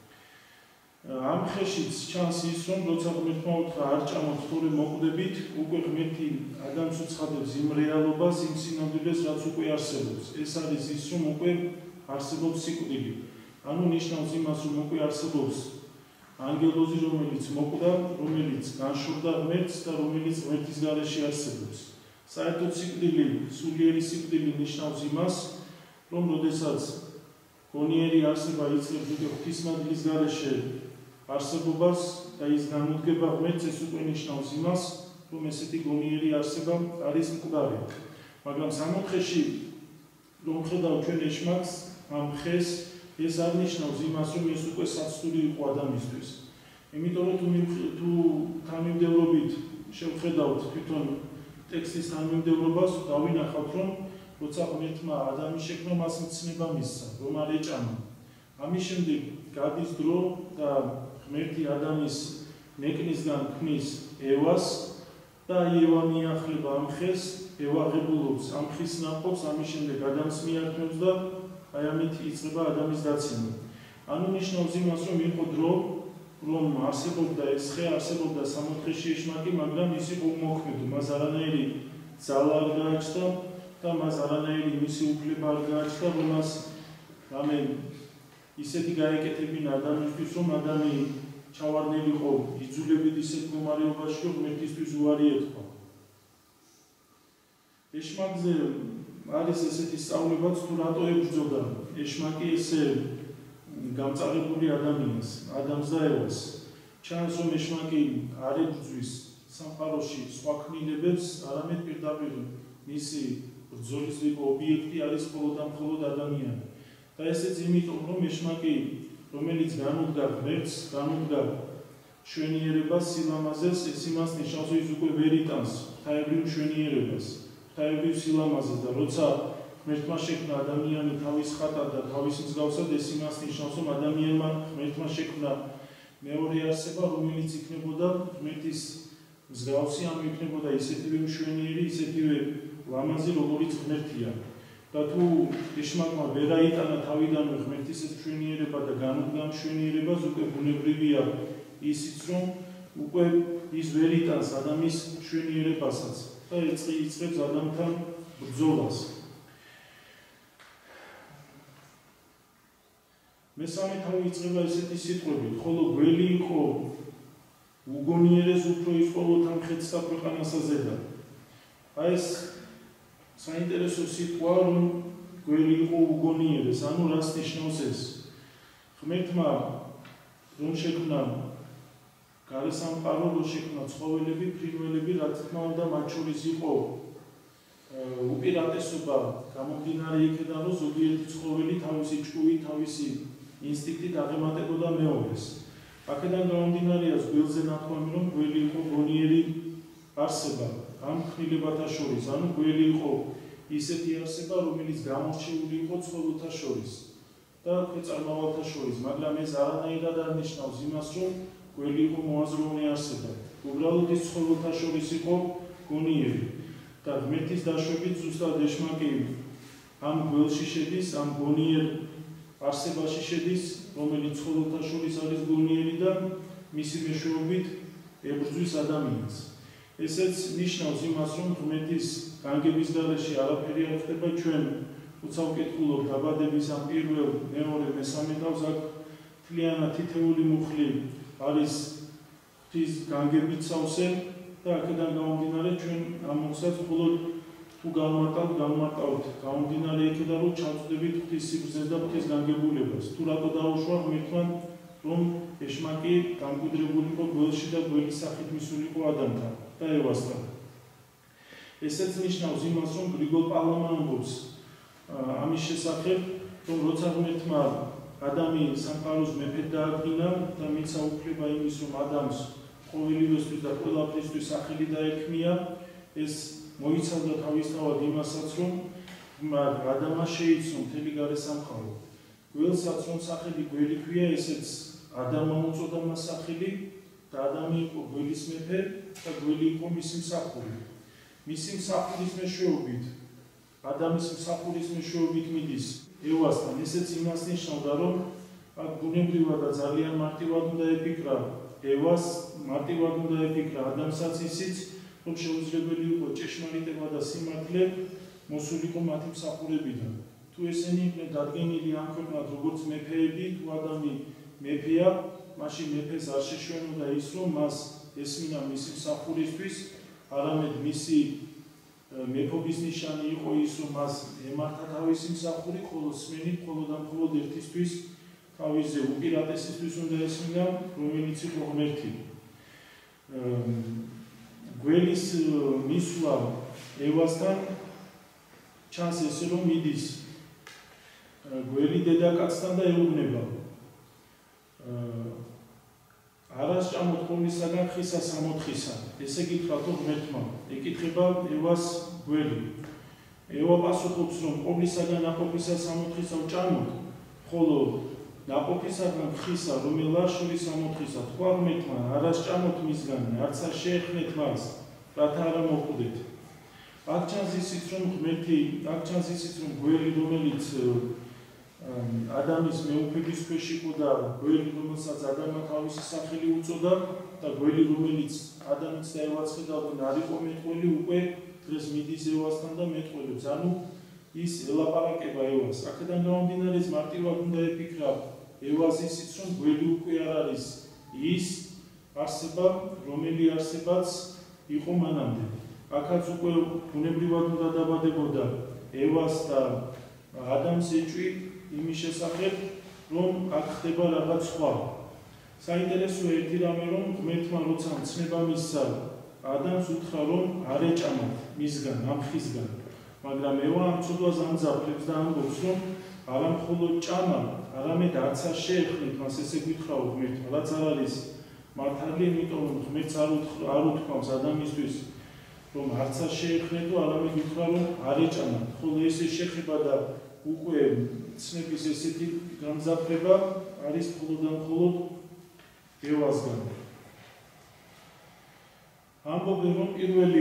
ამ ხეშიც ჩანს ის, რომ როცა ღმერთმა უთხრა არ ჭამოთ, თორე მოკვდებით, უკვე ღმერთი ადამიანს უცხადებს იმ რეალობას, იმ სინამდვილეს, რაც უკვე არსებობს. ეს არის ის, რომ უკვე არსებობს სიკვდილი. ანუ ნიშნავს იმას, რომ უკვე არსებობს ანგელოზი, რომელიც მოკვდა, რომელიც განშორდა ღმერთს და რომელიც ღმერთის გარეშე არსებობს. საერთოდ სიკვდილი, სულიერი სიკვდილი ნიშნავს იმას, რომ როდესაც გონიერი არსება იწყებს უკვე ღვთისმადლის გარეშე არსებობას და ის გამოდგება ღმერთს, ეს უკვე ნიშნავს იმას, რომ ესეთი გონიერი არსება არის მკვდარი. მაგრამ სამოთხეში რომ ხედავთ ჩვენ ეშმაკს, ამ ხეს, ეს არ ნიშნავს იმას, რომ ეს უკვე საცდური იყო ადამიანისთვის. იმიტომ რომ თუ თანმიმდევრობით შევხედავთ თვითონ ტექსტის თანმიმდევრობას, დავინახავთ, რომ როცა ღმერთმა ადამიანს შექმნა, მას მცნება მისცა, რომ არ ეჭამა. ამის შემდეგ გადის დრო და ღმერთი ადამიანის ნეკნისგან ქმნის ევას და ევა მიახლება ამ ხეს, ევაღებულობს ამ ხის ნაყოფს, ამის შემდეგ ადამიანს მიართმევს და აი ამით იწყება ადამიანის დაცემა. ანუ ნიშნავს იმას, რომ იყო დრო, რომ არსებობდა ეს ხე, არსებობდა 60 შეშმაკი, მაგრამ ის იყო უმოქმედო, მას არანაირი ძალა არ გააჩნდა და მას არანაირი მისი უფლება არ გააჩნდა, რომ მას რამე ისეთი გაეკეთებინა ადამიანისთვის, რომ ადამიანი ჩავარდნილიყო იძულებით ისეთ მდგომარეობაში, რომ ღმერთისთვის უარი ეთქვა. ეშმაკზე არის ესეთი სწავლებაც, თუ რატო ებრძოდა ეშმაკი ესე გამწარებული ადამიანს, ადამიანს და ევას. ჩანს, რომ ეშმაკი არ ებრძვის სამყაროში სხვა ქმნილებებს, არამედ პირდაპირ მისი ბრძოლის ობიექტი არის მხოლოდ და მხოლოდ ადამიანი. და ესეც იმიტომ, რომ ეშმაკი, რომელიც განუდგა ღმერთს, განუდგა მშვენიერებას, სილამაზეს, ეს იმას ნიშნავს, რომ ის უკვე ვერ იტანს ღვთაებრივ მშვენიერებას, ღვთაებრივ სილამაზეს და როცა ღმერთმა შექმნა ადამიანი თავის ხატად და თავის მსგავსად, ეს იმას ნიშნავს, რომ ადამიანმა ღმერთმა შექმნა მეორე არსება, რომელიც იქნებოდა ღმერთის მსგავსი, ანუ იქნებოდა ისეთივე მშვენიერი, ისეთივე ლამაზი, როგორიც ღმერთია. და თუ ეშმაკმა ვერ აიტანა თავიდანვე ღმერთის ეს მშვენიერება და განუდგა მშვენიერებას, უკვე ბუნებრივია ისიც, რომ უკვე ის ვერ იტანს ადამიანის მშვენიერებასაც და იწყებს ადამიანთან ბრძოლას. მესამე თავი იწყება ესეთი სიტყვებით, ხოლო გველი იყო უგონიერეს უფრო ის ყოველთა მხედრთა ქვეყანასა ზედა. აი ეს საინტერესო სიტყვა, რომ გველი იყო უგონიერეს, ანუ რას ნიშნავს ეს? ღმერთმა რომ შექმნა გარესამყარო, რომ შექმნა ცხოველები, ფრინველები, რა თქმა უნდა, მათ შორის იყო უპირატესობა გამომდინარე იქიდან, რომ ზოგიერთი ცხოველი თავისი ჭკუით, თავისი ინსტინქტით აღემატებოდა მეორეს. აქედან გამომდინარეა გველზე ნათქვამი, რომ გველი იყო გონიერი არსება ამ ქმნილებათა შორის, ანუ გველი იყო ისეთი არსება, რომელიც გამორჩეული იყო ცხოველთა შორის და ქვეწარმავალთა შორის, მაგრამ ეს არანაირად არ ნიშნავს იმას, რომ გველი იყო მოაზროვნე არსება. უბრალოდ ის ცხოველთა შორის იყო გონიერი და ღმერთის დაშვებით ზუსტად ეშმაკი ამ გველში შედის, ამ გონიერ არსებაში შედის, რომელიც ცხოველთა შორის არის გონიერი და მისი მეშვეობით ებრძვის ადამიანს. ესეც ნიშნავს იმას, რომ ღმერთის განგების გარეშე არაფერი არ ხდება, ჩვენ როცა ვკითხულობ დაბადების ამ პირველ, მეორე, მესამე თავს, აქ მთლიანად თითეული მუხლი არის ღვთის განგებით სავსე და აქედან გამომდინარე ჩვენ ამ მოხსაც მხოლოდ თუ განმარტავთ გამომდინარე იქიდან, რომ ჩავწვდებით ღვთის სიბრძნეს და ღვთის განგებულებას. თუ რატო დაუშვა ღმერთმა, რომ ეშმაკი დამკვიდრებულიყო გველში და გველის სახით მისულიყო ადამიანთან და ევასთან. ესეც ნიშნავს იმას, რომ გრიგოლ პალამა ამბობს ამის შესახებ, რომ როცა ღმერთმა ადამი სამყაროს მეფედ დაადგინა და მიცა უფლება იმის, რომ ადამიანს ყოველივესთვის და ყველაფრისთვის სახელი დაერქმია, ეს მოიცავდა თავისთავად იმასაც, რომ ადამმა შეიცნო მთელი გარესამყარო. გველსაც რომ სახელი გველი ქვია, ესეც ადამმა უწოდა მას სახელი და ადამი იყო გველის მეფე და გველი იყო მისი მსახური. მისი მსახურის მეშვეობით, ადამის მსახურის მეშვეობით მიდის ევასთან. ესეც იმას ნიშნავდა, რომ აქ ბუნებრივად და ძალიან მარტივად უნდა ეფიქრა ევას, მარტივად უნდა ეფიქრა ადამიანსაც ისიც, რომ შეუძლებელი იყო ჭეშმარიტება და სიმართლე მოსულიყო მათი მსახურებიდან. თუ ესენი იყვნენ დადგენილი ამ ქვეყნად როგორც მეფეები, თუ ადამი მეფეა, მაშინ მეფეს არ შეშვენოდა ის, რომ მას ესმინა მისი მსახურისთვის, არამედ მისი მეფობის ნიშანი იყო ის, რომ მას ემართა თავისი მსახური, ხოლო სმენით მხოლოდ და მხოლოდ ერთისთვის, თავისზე უპირატესისთვის უნდა ესმინა, რომელიც იყო ღმერთი. გველის მისვლა ევასთან ჩანს ესე, რომ მიდის გველი დედაკაცთან და ეუბნება. არას ჭამოთ ყოვლისაგან ხისა სამოთხისა. ესე გითხრათო ღმერთმა. ეკითხება ევას გველი. ევა პასუხობს, რომ ყოვლისაგან ნაყოფისა სამოთხისა ვჭამოთ, ხოლო ნაყოფისაგან ხისა, რომელ არ შორის სამოთხისა, თქვა ღმერთმა, არას ჭამოთ მისგან, არც არ შეეხნეთ მას, რათა არა მოხვდეთ. აქ ჩანს ისიც, რომ ღმერთი, აქ ჩანს ისიც, რომ გველი, რომელიც ადამიანის მეუფების ქვეშ იყო და გველი, რომელსაც ადამმა თავისი სახელი უწოდა და გველი, რომელიც ადამიანს და ევას ხედავდნენ, არ იყო მეტყველი, უკვე დღეს მიდის ევასთან და მეტყველებს. ანუ ის ელაპარაკება ევას. აქედან გამომდინარე, მარტივად უნდა ეფიქრა ევას ისიც, რომ გველი უკვე არ არის ის არსება, რომელი არსებაც იყო მანამდე. აქაც უკვე ბუნებრივად უნდა დაბადებოდა ევას და ადამიანს ეჭვი იმის შესახებ, რომ აქ ხდება რაღაც სხვა. საინტერესოა ერთი რამე, რომ ღმერთმა როცა მცნება მისცა ადამიანს უთხრა, რომ არ ეჭამათ მისგან, ამ ხისგან. მაგრამ ევა ამ ცოდვას ამძაფრებს და ამბობს, რომ არა მხოლოდ ჭამა, არამედ არცა შეეხლით, მას ესე გითხრაო ღმერთმა, რაც არ არის მართალი, იმიტომ რომ ღმერთს არ უთქვამს ადამიანისთვის, რომ არცა შეეხლეთო, არამედ უთხრა, რომ არ ეჭამათ. ხოლო ესე შეხება და უკვე ცნების ესეთი გამძაფრება არის მხოლოდ და მხოლოდ ევასგან. ამბობენ, რომ პირველი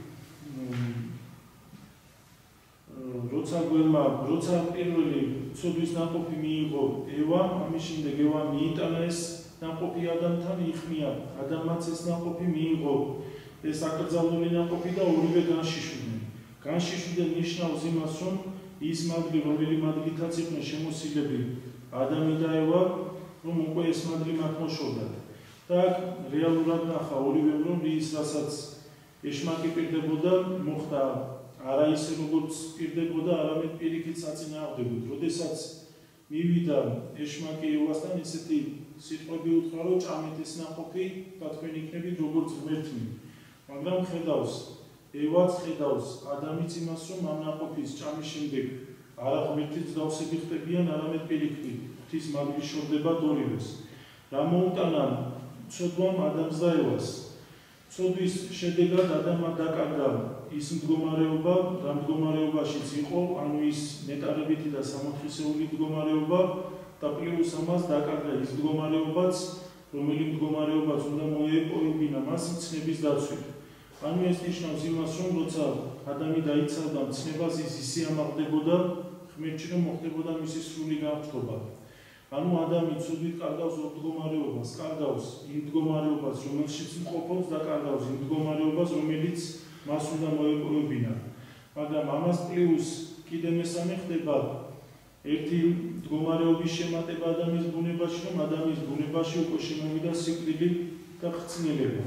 როცა პირველი ცოდვის ნაყოფი მიიღო ევამ, ამის შემდეგ ევამ მიიტანა ეს ნაყოფი ადამიანთან, იხმია ადამიანს ეს ნაყოფი მიიღო ეს აკრძალული ნაყოფი და ორივე განშიშვდნენ. განშიშვდნენ ნიშნავს იმას, რომ ის მადლი, რომელი მადლითაც იყვნენ შემოსილები ადამი და ევა, რომ უკვე ეს მადლი მათ მოშორდათ. და რეალურად ნახა ორივემ, რომ ის რასაც ეშმაკი პირდებოდა, მოხდა არა ისე როგორც პირდებოდა, არამედ პირიქით საწინააღმდეგოდ. როდესაც მივიდა ეშმაკი ევასთან, ისეთი სიტყვები უთხრა, რომ ჭამეთ ეს ნაყოფი და თქვენ იქნებით როგორც ღმერთი. მაგრამ ხედავს ევაც ხედავს ადამიანს იმას, რომ ამ ნაყოფის ჭამის შემდეგ არა ღმერთის დავსები ხდებიან, არამედ პირიქით ღვთის მადლი შორდება ორივეს. რა მოუტანა ცოდვამ ადამიანს და ევას. ცოდვის შედეგად ადამიანმა დაკარგა ის მდგომარეობა, რა მდგომარეობაშიც იყო, ანუ ის ნეტარებითი და სამოთხისეული მდგომარეობა და პლუს ამას დაკარგა ის მდგომარეობაც, რომელი მდგომარეობაც უნდა მოეპოვებინა მას მცნების დაცვით. ანუ ეს ნიშნავს იმას, რომ როცა ადამი დაიცავდა მცნებას, ის ისე ამაღლდებოდა ღმერთში, რომ მოხდებოდა მისი სრული განხრობა. ანუ ადამი ცოდვით კარგავს მდგომარეობას, კარგავს იმ მდგომარეობას, რომელშიც მყოფობს და კარგავს იმ მდგომარეობას, რომელიც მას უნდა მოეპოვებინა. მაგრამ ამას პლუს კიდე მესამე ხდება ერთი მდგომარეობის შემატება ადამიანის ბუნებაში, რომ ადამიანის ბუნებაში უკვე შემოვიდა სიკვდილი და ხრწნილება.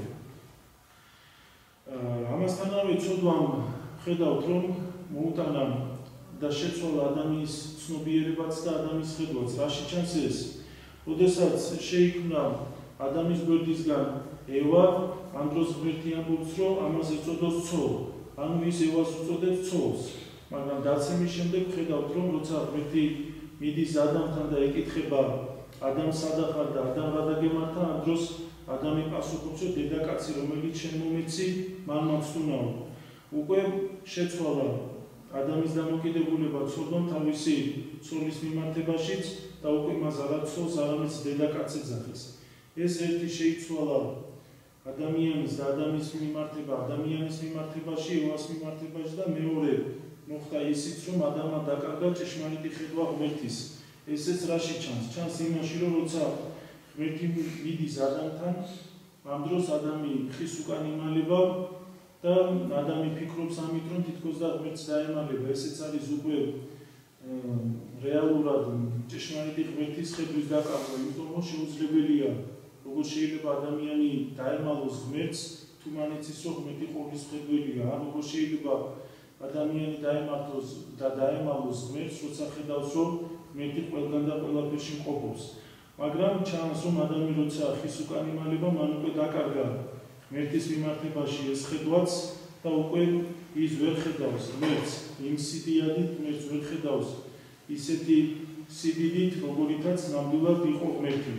ამასთანავე ცოდვამ ხედავთ, რომ მოუტანა და შეცვალა ადამიანის ცნობიერებაც და ადამიანის ხედვაც. რაში ჩანს ეს? როდესაც შეიქმნა ადამიანის გვერდისგან ევა, ამ დროს ღმერთი ამბობს, რომ ამას ეწოდოს ცოლ. ანუ ის ევას უწოდებს ცოლს. მაგრამ დაცემის შემდეგ ხედავთ, რომ როცა ღმერთი მიდის ადამიანთან და ეკითხება ადამიანს სადახარ და ადამს რა დაგემართა, ამ დროს ადამი პასუხობს, რომ დედაკაცი, რომელიც შენ მომეცი, მან მოცუნაო. უკვე შეცვალა ადამიანის დამოკიდებულება ცოდვამ თავისი ცოლის მიმართებაშიც და უკვე მას არა ცოლს, არამედ დედაკაცს ეძახის. ეს ერთი შეიცვალა ადამიანის და ადამიანის მიმართება ადამიანის მიმართებაში, ევას მიმართებაში და მეორე მოხდა ისიც, რომ ადამიანმა დაკარგა ჭეშმარიტი ხედვა ღმერთის. ესეც რაში ჩანს? ჩანს იმაში, რომ როცა ღმერთი მიდის ადამიანთან, ამ დროს ადამი ხის უკან იმალება და ადამი ფიქრობს ამით, რომ თითქოს და ღმერთს დაემალება. ესეც არის უკვე რეალურად ჭეშმარიტი ღმერთის ხედვის დაკარგვა, იმიტომ რომ შეუძლებელია როგორ შეიძლება ადამიანი დაემალოს ღმერთს, თუ მან იცის, რომ ღმერთი ყოვლისმხედველია. ან როგორ შეიძლება ადამიანი დაემართოს და დაემალოს ღმერთს, როცა ხედავს, რომ ღმერთი ყველგან და ყველაფერში მყოფობს. მაგრამ ჩანს, რომ ადამი როცა ხის უკან იმალება, მან უკვე დაკარგა ღმერთის მიმართებაში ეს ხედვაც და უკვე ის ვერ ხედავს ღმერთს იმ სიდიადით, ღმერთს ვერ ხედავს ისეთი სიდიდით, როგორითაც ნამდვილად იყო ღმერთი.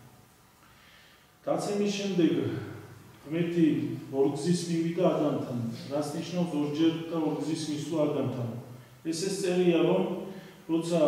დაცემის შემდეგ ღმერთი ორგზის მივიდა ადამიანთან, რაც ნიშნავს ორჯერ და ორგზის მისვლა ადამიანთან. ეს წერია, რომ როცა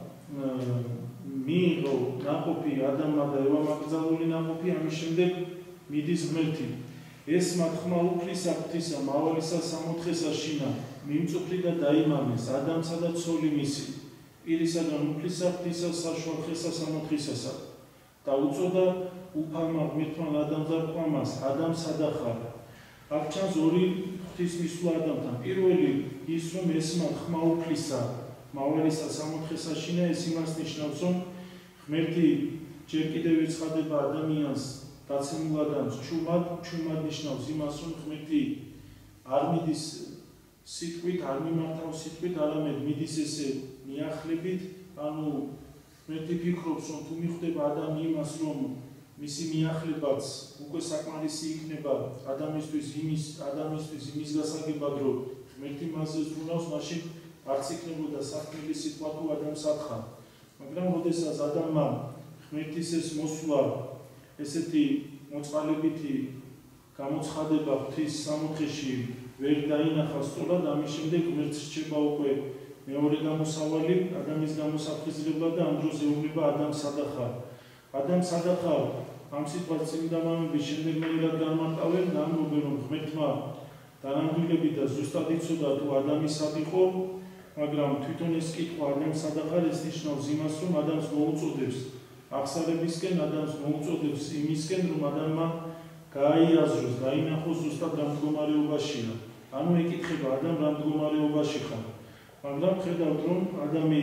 მიიღო ნაყოფი ადამიანმა და ევამ აკრძალული ნაყოფი, ამის შემდეგ მიდის ღმერთი. ესმა ხმა უფლისა ღვთისა მავალისა სამოთხესა შინა მიმწუხლი და დაიმამეს ადამსა და ცოლი მისი პირისაგან უფლისა ღვთისა საშუალ ხესა სამოთხისასა და უწოდა უფალმა ღმერთმა ადამიანს ადამს სადახარ აქ ჩანს ორი ღვთის მისვლა ადამიანთან პირველი ის რომ ესმა ხმა უფლისა მავალისა სამოთხესა შინა ეს იმას ნიშნავს რომ ღმერთი ჯერ კიდევ ეცხადება ადამიანს დაცემულ ადამიანს ჩუმად ნიშნავს იმას რომ ღმერთი არ მიდის სიტყვით არ მიმართავს სიტყვით არამედ მიდის ესე მიახლებით ანუ ღმერთი ფიქრობს რომ თუ მიხვდება ადამი იმას რომ მისი მიახლებაც უკვე საკმარისი იქნება ადამიანისთვის იმის გასაგებად რომ ღმერთი მასზე ზრუნავს მაშინ არც იქნებოდა საქმელი სიტყვა თუ ადამიანს ათხარ მაგრამ როდესაც ადამიანმა ღმერთის ეს მოსვლა ესეთი მოწყალებითი გამოცხადება ღვთის სამოთხეში ვერ დაინახა სწორად ამის შემდეგ ღმერთს რჩება უკვე მეორე გამოსავალი ადამიანის გამოსაფხიზლებლად და ამ დროს ეუბნება ადამიანს სადახარ ამ სიტყვას წმინდა მამები შემდეგნაირად განმარტავენ და ამბობენ რომ ღმერთმა დანამდვილებით და ზუსტად იცოდა თუ ადამი სად იყო მაგრამ თვითონ ეს კითხვა ადამიანს სადახარ ეს ნიშნავს იმას რომ ადამიანს მოუწოდებს აღსარებისკენ ადამიანს მოუწოდებს იმისკენ რომ ადამიანმა გაიაზროს დაინახოს ზუსტად რა მდგომარეობაშია ანუ ეკითხება ადამი რა მდგომარეობაში ხარ მაგრამ ხედავთ რომ ადამი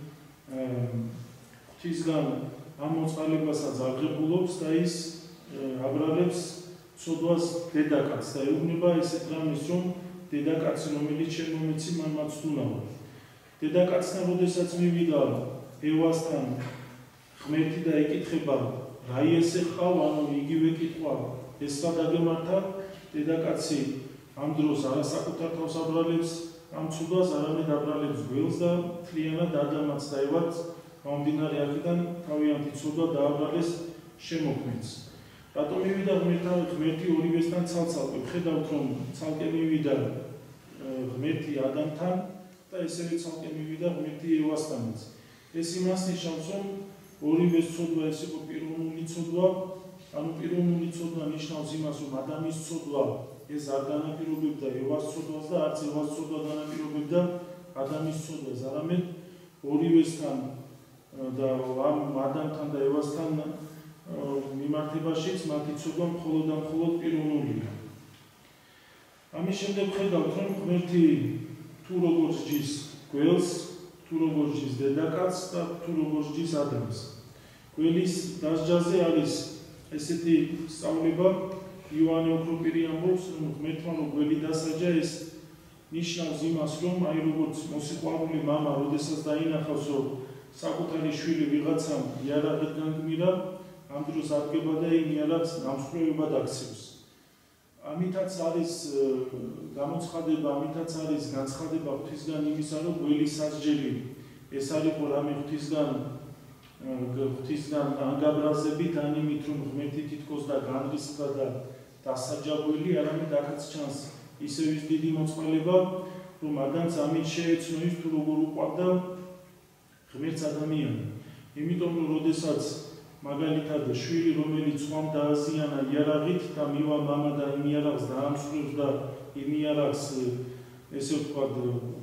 ღვთისგან ამ მოწყალებასაც აღებულობს და ის აბრალებს ცოდვას დედაკაცს და ეუბნება ესეთ რამეს რომ დედაკაცი რომელიც შემომეცი მან მაცდუნაო დედაკაცთან როდესაც მივიდა ევასთან ღმერთი და ეკითხება რა ესე ხავ ანუ იგივე კითხვა ეს სადაგემართა დედაკაცი ამ დროს არასაკუთარ თავს აბრალებს ამ ცუდვას არამედ აბრალებს გველს და მთლიანად ადამიანს და ევას გამომდინარე აქედან თავიანთი ცოდვა დააბრალეს შემოქმედს რატომ მივიდა ღმერთი ორივესთან ცალ-ცალკე ხედავთ რომ ცალკე მივიდა ღმერთი ადამიანთან და ესევე ცალკე მივიდა ღმერთი ევასთანაც ეს იმას ნიშნავს რომ ორივეს ცოდვა ეს იყო პიროვნული ცოდვა ანუ პიროვნული ცოდვა ნიშნავს იმას რომ ადამიანის ცოდვა ეს არ განაპირობებდა ევას ცოდვას და არც ევას ცოდვა განაპირობებდა ადამიანის ცოდვას არამედ ორივესთან და ამ ადამიანთან და ევასთან მიმართებაშიც მათი ცოდვა მხოლოდ და მხოლოდ პიროვნულია ამის შემდეგ ხედავთ რომ ღმერთი თუ როგორ სჯის გველს თუ როგორ სჯის დედაკაცს და თუ როგორ სჯის ადამიანს გველის დასჯაზე არის ესეთი სწავლება იოანე ოქროპირი ამბობს რომ ღმერთმა რომ გველი დასაჯა ეს ნიშნავს იმას რომ აი როგორც მოსიყვარული მამა როდესაც დაინახავს რომ საკუთარი შვილი ვიღაცამ იარაღით განგმირა ამ დროს ადგება და იმ იარაღს გამსხვრევებად აქცევს ამითაც არის გამოცხადება ამითაც არის განცხადება ღვთისგან იმისა რომ გველი სასჯელი ეს არისო რამე ღვთისგან ანგაბრაზებით ან იმით რომ ღმერთი თითქოს და განრისხდა და დასაჯაგველი არამედ აქაც ჩანს ისევ ის დიდი მოწყალება რომ ადამიანს ამით შეეცნო ის თუ როგორ უყვარდა ღმერთს ადამიანი იმიტომ რომ როდესაც მაგალითად შვილი რომელიც სხვამ დააზიანა იარაღით და მივა მამა და იმ იარაღს დაამსხვრევს და იმ იარაღს ესე ვთქვათ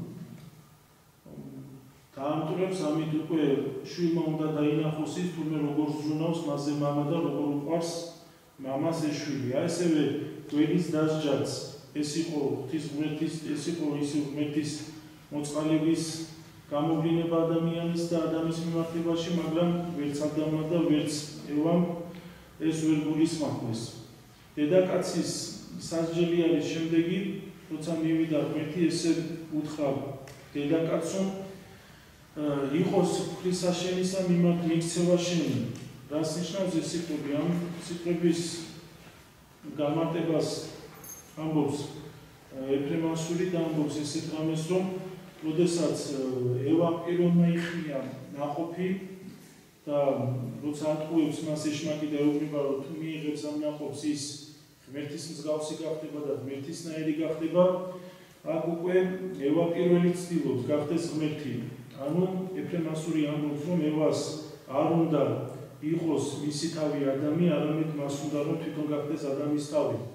დაამტვრევს ამით უკვე შვილმა უნდა დაინახოს ის თურმე როგორ ზრუნავს მასზე მამა და როგორ უყვარს მამას ეს შვილი აი ესევე გველის დასჯაც ეს იყო ღვთის ღმერთის ეს იყო ის ღმერთის მოწყალების გამოვლინება ადამიანის და ადამიანის მიმართებაში, მაგრამ ვერც ადამიანმა და ვერც ევამ ეს ვერ გულისხმობს. დედაკაცის სასჯელი არის შემდეგი, როცა მივიდა ღმერთი ესე უთხრა დედაკაცო იყოს ღვთისაშენისა მიმართ მიქცევა შენი. რას ნიშნავს ეს სიტყვები? ამ სიტყვების გამარტებას ამბობს ეფრემასური და ამბობს ესეთ რამეს, რომ როდესაც ევამ პიროვნმა იხმია ნაყოფი და როცა ატყუებს მას ეშმაკი და ეუბნება, რომ თუ მიიღებს ამ ნაყოფს ის ღმერთის მსგავსი გახდება და ღმერთისნაირი გახდება, აქ უკვე ევა პირველი ცდილობს გახდეს ღმერთი. ანუ ეფრემასური ამბობს, რომ ევას არ უნდა იყოს მისი თავი ადამი, არამედ მას უნდა რომ თვითონ გახდეს ადამიანის თავი.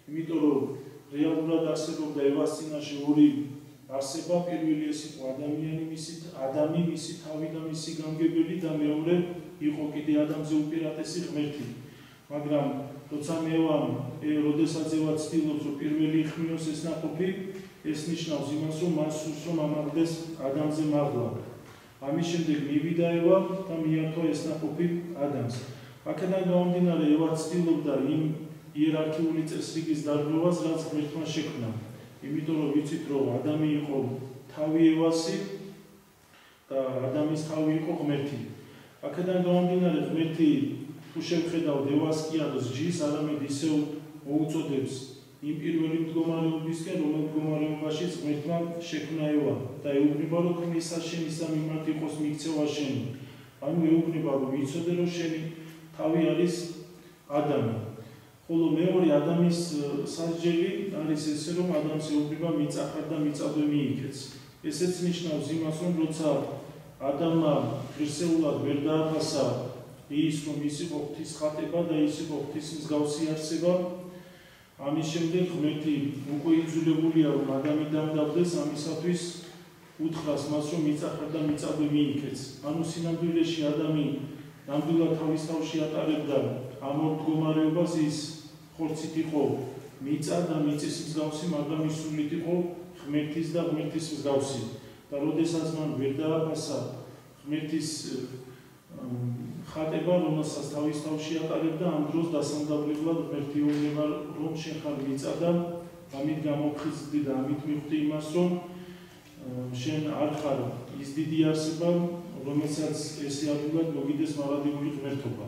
იმიტომ რომ რეალურად არსებობდა ევას წინაშე ორი არსება, პირველი ეს იყო ადამი, მისი თავი და მისი გამგებელი და მეორე იყო კიდე ადამიანზე უპირატესი ღმერთი. მაგრამ როცა როდესაც ევა ცდილობს რომ პირველი იხმიოს ეს ნაყოფი, ეს ნიშნავს იმას რომ მას სურს რომ ამაღლდეს ადამიანზე მაღლა. ამის შემდეგ მივიდა ევა და მიართვა ეს ნაყოფი ადამიანს. აქედან გამომდინარე ევა ცდილობდა იმ იერარქიული წესრიგის დარღვევას, რაც ღმერთმა შექმნა. იმიტომ რომ ვიცით რომ ადამი იყო თავი ევასი და ადამიანის თავი იყო ღმერთი. აქედან გამომდინარე ღმერთი თუ შევხედავთ ევას კი არ ზჯის, არამედ ისევ მოუწოდებს იმ პირველი მდგომარეობისკენ, რომელ მდგომარეობაშიც ღმერთმა შექმნა ევა და ეუბნება რომ ქმნისა შენი სამიმართ იყოს მიქცევა შენი. ანუ ეუბნება რომ ვიცოდე რომ შენი თავი არის ადამი. ხოლო მეორე ადამიანის სასჯელი არის ესე რომ ადამიანს ეუბნება მიწახარ და მიწადვე მიიქეც. ესეც ნიშნავს იმას რომ როცა ადამიანმა ღირსეულად ვერ დააფასა ის რომ ის იყო ღვთის ხატება და ის იყო ღვთის მსგავსი არსება, ამის შემდეგ ღმერთი უკვე იძულებულია რომ ადამი დამდაბდეს, ამისათვის უთხრას მას რომ მიწახარ და მიწადვე მიიქეც. ანუ სინამდვილეში ადამი ნამდვილად თავის თავში ატარებდა ამ ორ მდგომარეობას, ის ხორცით იყო მიწა და მიწის მსგავსი, მაგრამ ის სულით იყო ღმერთის და ღმერთის მსგავსი. და როდესაც მან ვერ დააფასა ღმერთის ხატება, რომელსაც თავის თავში ატარებდა, ამ დროს დასამთავრებლად ღმერთი ეუბნება რომ შენ ხარ მიწა და ამით გამოფხიზდი და ამით მიხვდი იმას რომ შენ არ ხარ ის დიდი არსება, რომელსაც ესე ადვილად მოგიდეს მარადიული ღმერთობა.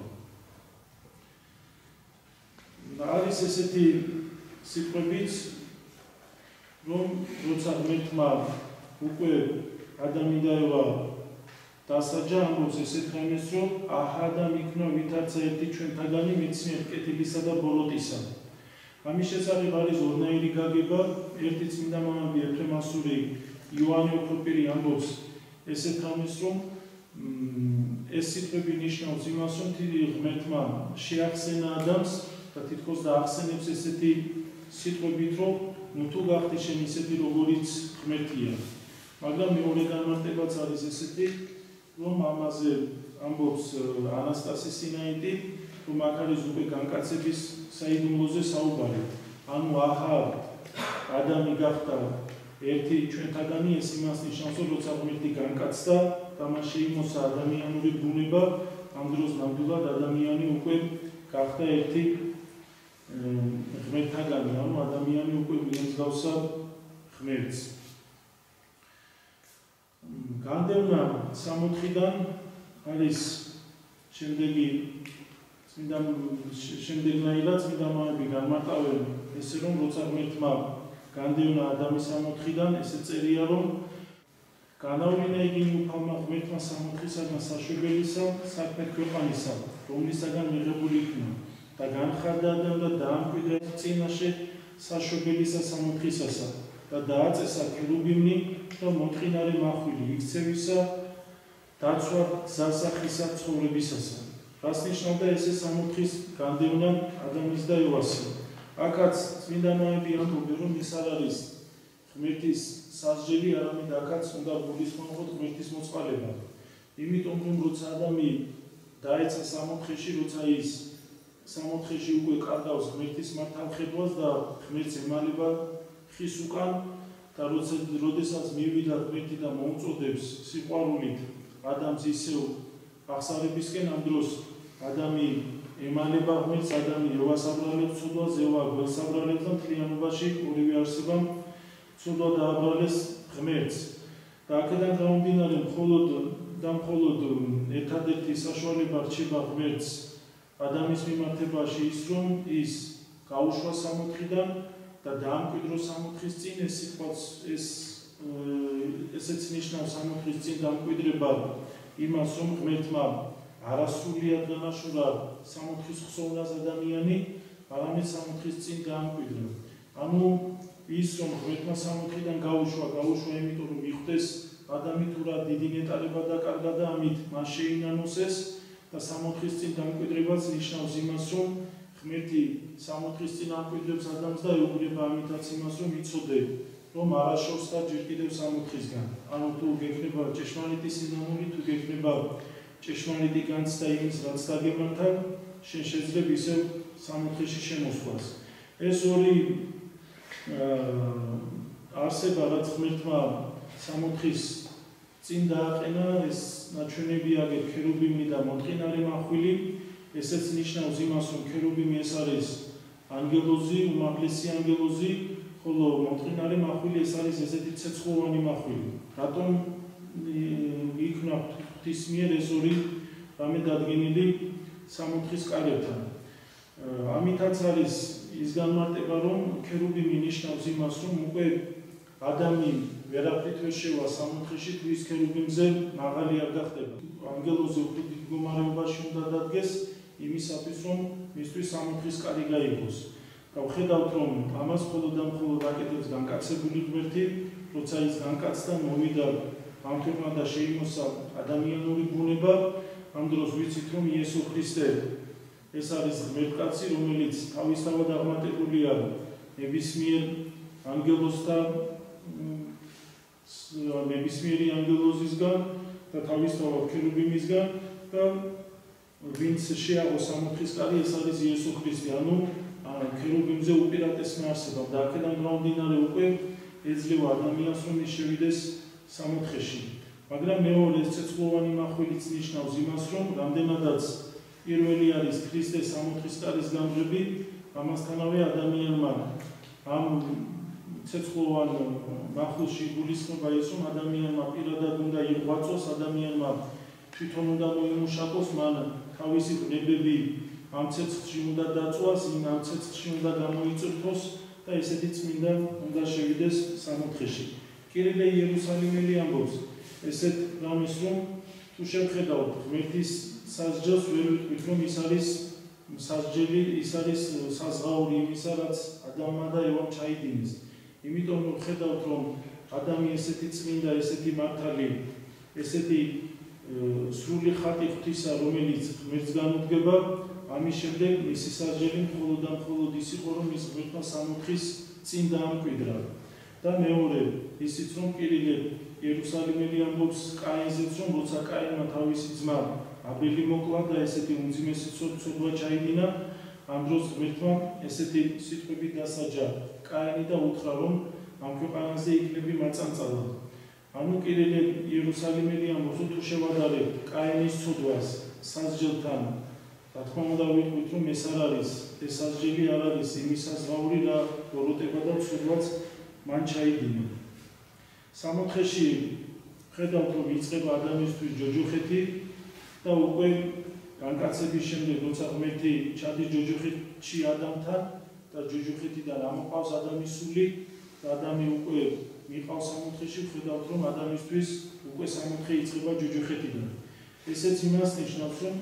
არის ესეთი სიტყვებიც, რომ როცა ღმერთმა უკვე ადამი და ევა დასაჯა, ამბობს ესეთ რამეს, რომ აჰა და მიქნა ვითარცა ერთი ჩვენთაგანი მეცნიერ კეთილისა და ბოროტისა. ამის შესახებ არის ორნაირი გაგება, ერთი წმინდა მამები ეფრემ ასური, იოანე ოქროპირი ამბობს ესეთ რამეს, რომ ეს სიტყვები ნიშნავს იმას, რომ ღმერთმა შეახსენა ადამიანს და თითქოს დაახსენებს ესეთი სიტყვებით, რომ ნუ თუ გახდი შენ ისეთი როგორიც ღმერთია. მაგრამ მეორე განმარტებაც არის ესეთი, რომ ამაზე ამბობს ანასტასი სინაიტი, რომ აქ არის უკვე განკაცების საიდუმლოზე საუბარი. ანუ აჰა ადამი გახდა ერთი ჩვენთაგანი, ეს იმას ნიშნავს, რომ როცა ღმერთი განკაცდა და მას შეიმოსა ადამიანური ბუნება, ამ დროს ნამდვილად ადამიანი უკვე გახდა ერთი ღმერთთაგანი, ანუ ადამიანი უკვე მიემსგავსა ღმერთს. განდევნა 64-დან არის შემდეგნაირად წმინდა მამები განმარტავენ ესე რომ როცა ღმერთმა განდევნა ადამი 64-დან, ესე წერია რომ განავლინა იგი უფალმა ღმერთმა 64-ისაგან საშვებელისა, საქმე ქვეყანისა, რომლისაგან მიღებული იქნა და განხარდა ადამი და დაამკვიდრა წინაშე საშვებელისა 64-ისასა და დააწესა ქერუბიმნი და მოწყინარე მახვილი იქცევისა, დაცვა გზასახისა ცხოვრებისასა. რას ნიშნავდა ესე 64-ის განდევნა ადამიანის და ევასი? აქაც წმინდა მამები ამბობენ, რომ ეს არ არის ღმერთის სასჯელი, არამედ აქაც უნდა გულისხმობოთ ღმერთის მოწყალება. იმიტომ რომ როცა ადამი დაეცა 64-ში, როცა ის 64-ში უკვე კარგავს ღმერთის მართავხედვას და ღმერთს ემალება ხის უკან და როდესაც მივიდა ღმერთი და მოუწოდებს სიყვარულით ადამიანს ისევ აღსარებისკენ, ამ დროს ადამი ემალება ღმერთს, ადამი ევას აბრალებს ცოდვას, ევა გველს აბრალებს და მთლიანობაში ორივე არსებამ ცოდვა დააბრალეს ღმერთს. და აქედან გამომდინარე მხოლოდ ერთადერთი საშუალება რჩება ღმერთს ადამიანის მიმართებაში ის, რომ ის გაუშვა 64-დან და დაამკვიდრო 64-ის წინ, ეს სიტყვაც ესეც ნიშნავს 64-ის წინ დამკვიდრება იმას, რომ ღმერთმა არასრულიად განაშურა 64-ის ხსოვნას ადამიანი, არამედ 64-ის წინ დაამკვიდრა. ანუ ის, რომ ღმერთმა 64-დან გაუშვა იმიტომ, რომ მიხვდეს ადამი თუ რა დიდი ნეტარება დაკარგა და ამით მას შეინანოს ეს და 64-ის წინ დამკვიდრებაც ნიშნავს იმას, რომ ღმერთი სამოთხის წინ ამკვიდრებს ადამიანს და ეუბნება ამითაც იმას, რომ იცოდე, რომ არაშორს და ჯერ კიდევ სამოთხისგან. ანუ თუ გექნება ჭეშმარიტი სინამდვილე, თუ გექნება ჭეშმარიტი განცდა იმის, რაც დაგემართან, შენ შეძლებ ისევ სამოთხეში შემოსვლას. ეს ორი არსება, რაც ღმერთმა სამოთხის წინ დააყენა, ეს ნაჩვენები აგერ ქერუბიმი და მოთხინარი მახვილი, ესეც ნიშნავს იმას, რომ ქერუბიმი ეს არის ანგელოზი, უმაღლესი ანგელოზი, ხოლო მოთხინარი მახვილი ეს არის ესეთი ცეცხლოვანი მახვილი. რატომ იქნა ღვთის მიერ ეს ორი რამე დადგენილი სამოთხის კარებთან? ამითაც არის ის განმარტება, რომ ქერუბიმი ნიშნავს იმას, რომ უკვე ადამი ვერაფრით ვერ შევა სამოთხეში, თუ ის ქერუბიმზე მაღალი არ გახდება. ანგელოზი ღვთის მდგომარეობაში უნდა დადგეს იმისათვის, რომ მისთვის სამოთხის კარი გაიგოს. გავხედავთ, რომ ამას მხოლოდ და მხოლოდ აკეთებს განკაცებული ღმერთი, როცა ის განკაცდა, მოვიდა ამ ქვეყნა და შეიმოსა ადამიანური ბუნება, ამ დროს ვიცით, რომ იესო ქრისტე ეს არის ღმერთკაცი, რომელიც თავისთავად აღმატებულია ნებისმიერ ანგელოზთა ნებისმიერი ანგელოზისგან და თავისთავად ქერუბიმისგან და ვინც შეაღო სამოთხის კარი, ეს არის იესო ქრისტე, ანუ ქერუბიმზე უპირატესმა არსება და აქედან გამომდინარე უკვე ეძლევა ადამიანს, რომ ის შევიდეს სამოთხეში. მაგრამ მეორე ცეცხლოვანი მახვილიც ნიშნავს იმას, რომ რამდენადაც პირველი არის ქრისტეს სამოთხის კარის გამგრები, ამასთანავე ადამიანმა ამ ცეცხლოვან მახვილში გულისხმობა ის, რომ ადამიანმა პირადად უნდა იღვაწოს, ადამიანმა თვითონ უნდა მოიმუშაკოს, მან თავისი ვნებები ამ ცეცხლში უნდა დაწვას, ამ ცეცხლში უნდა გამოიწვეთოს და ესეთი წმინდა უნდა შევიდეს სამოთხეში. კირილე იერუსალიმელი ამბობს ესეთ რამეს, რომ თუ შევხედავთ ღმერთის სასჯელს, ვერ ვიტყვით, რომ ის არის სასჯელი, ის არის საზღაური იმისა, რაც ადამიანმა და ევამ ჩაიდინეს. იმიტომ რომ ხედავთ, რომ ადამი ესეთი წმინდა, ესეთი მართალი, ესეთი სრული ხატი ღვთისა, რომელიც ღმერთს განუდგება, ამის შემდეგ მისი სასჯელი მხოლოდ და მხოლოდ ის იყო, რომ ის ღმერთმა სამოთხის წინ დაამკვიდრა. და მეორე ისიც, რომ კირილე იერუსალიმელი ამბობს კაინზეც, რომ როცა კაინმა თავისი ძმა აბელი მოკლა და ესეთი უმძიმესი ცოდვა ჩაიდინა, ამ დროს ღმერთმა ესეთი სიტყვები დასაჯა კაინი და უთხრა, რომ ამ ქვეყანაზე იქნები მაწანწალად. ანუ კირილე იერუსალიმელი ამბობს, თუ შევადარებთ კაინის ცოდვას სასჯელთან, რა თქმა უნდა ვიტყვით, რომ ეს არ არის, ეს სასჯელი არ არის იმის საზღაური, რა გოროტება და ცოდვაც მან ჩაიდინა. სამოთხეში ხედავთ, რომ იწყება ადამიანისთვის ჯოჯოხეთი და უკვე განკაცების შემდეგ, როცა ღმერთი ჩადის ჯოჯოხეთში ადამიანთან და ჯოჯოხეთიდან ამოყავს ადამიანის სული და ადამი უკვე მიყავს სამოთხეში, ხედავთ, რომ ადამიანისთვის უკვე სამოთხე იწყება ჯოჯოხეთიდან. ესეც იმას ნიშნავს, რომ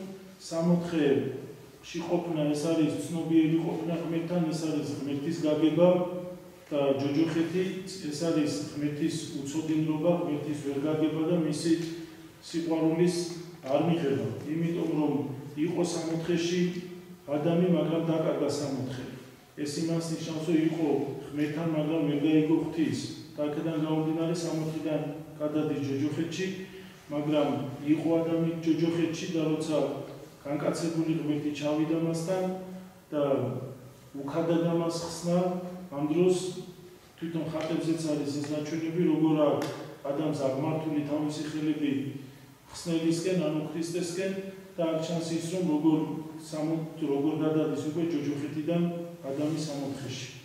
სამოთხეში ყოფნა ეს არის ცნობიერი ყოფნა ღმერთთან, ეს არის ღმერთის გაგება და ჯოჯოხეთი ეს არის ღმერთის უცოდინრობა, ღმერთის ვერგაგება და მისი სიყვარულის არ მიღება. იმიტომ რომ იყო სამოთხეში ადამი, მაგრამ დაკარგა სამოთხე. ეს იმას ნიშნავს, რომ იყო ღმერთთან, მაგრამ ვერ გაიგო ღვთის. და აქედან გამომდინარე სამოთხიდან გადადის ჯოჯოხეთში, მაგრამ იყო ადამი ჯოჯოხეთში და როცა განკაცებული ღმერთი ჩავიდა მასთან და უქადად ამას ხსნა, ამ დროს თვითონ ხატებზეც არის ეს ნაჩვენები, როგორ ადამიანს აღმართული თავისი ხელები ხსნელისკენ, ანუ ქრისტესკენ და აქ ჩანს ის, რომ როგორ გადადის უკვე ჯოჯოხეთიდან ადამის სამოთხეში.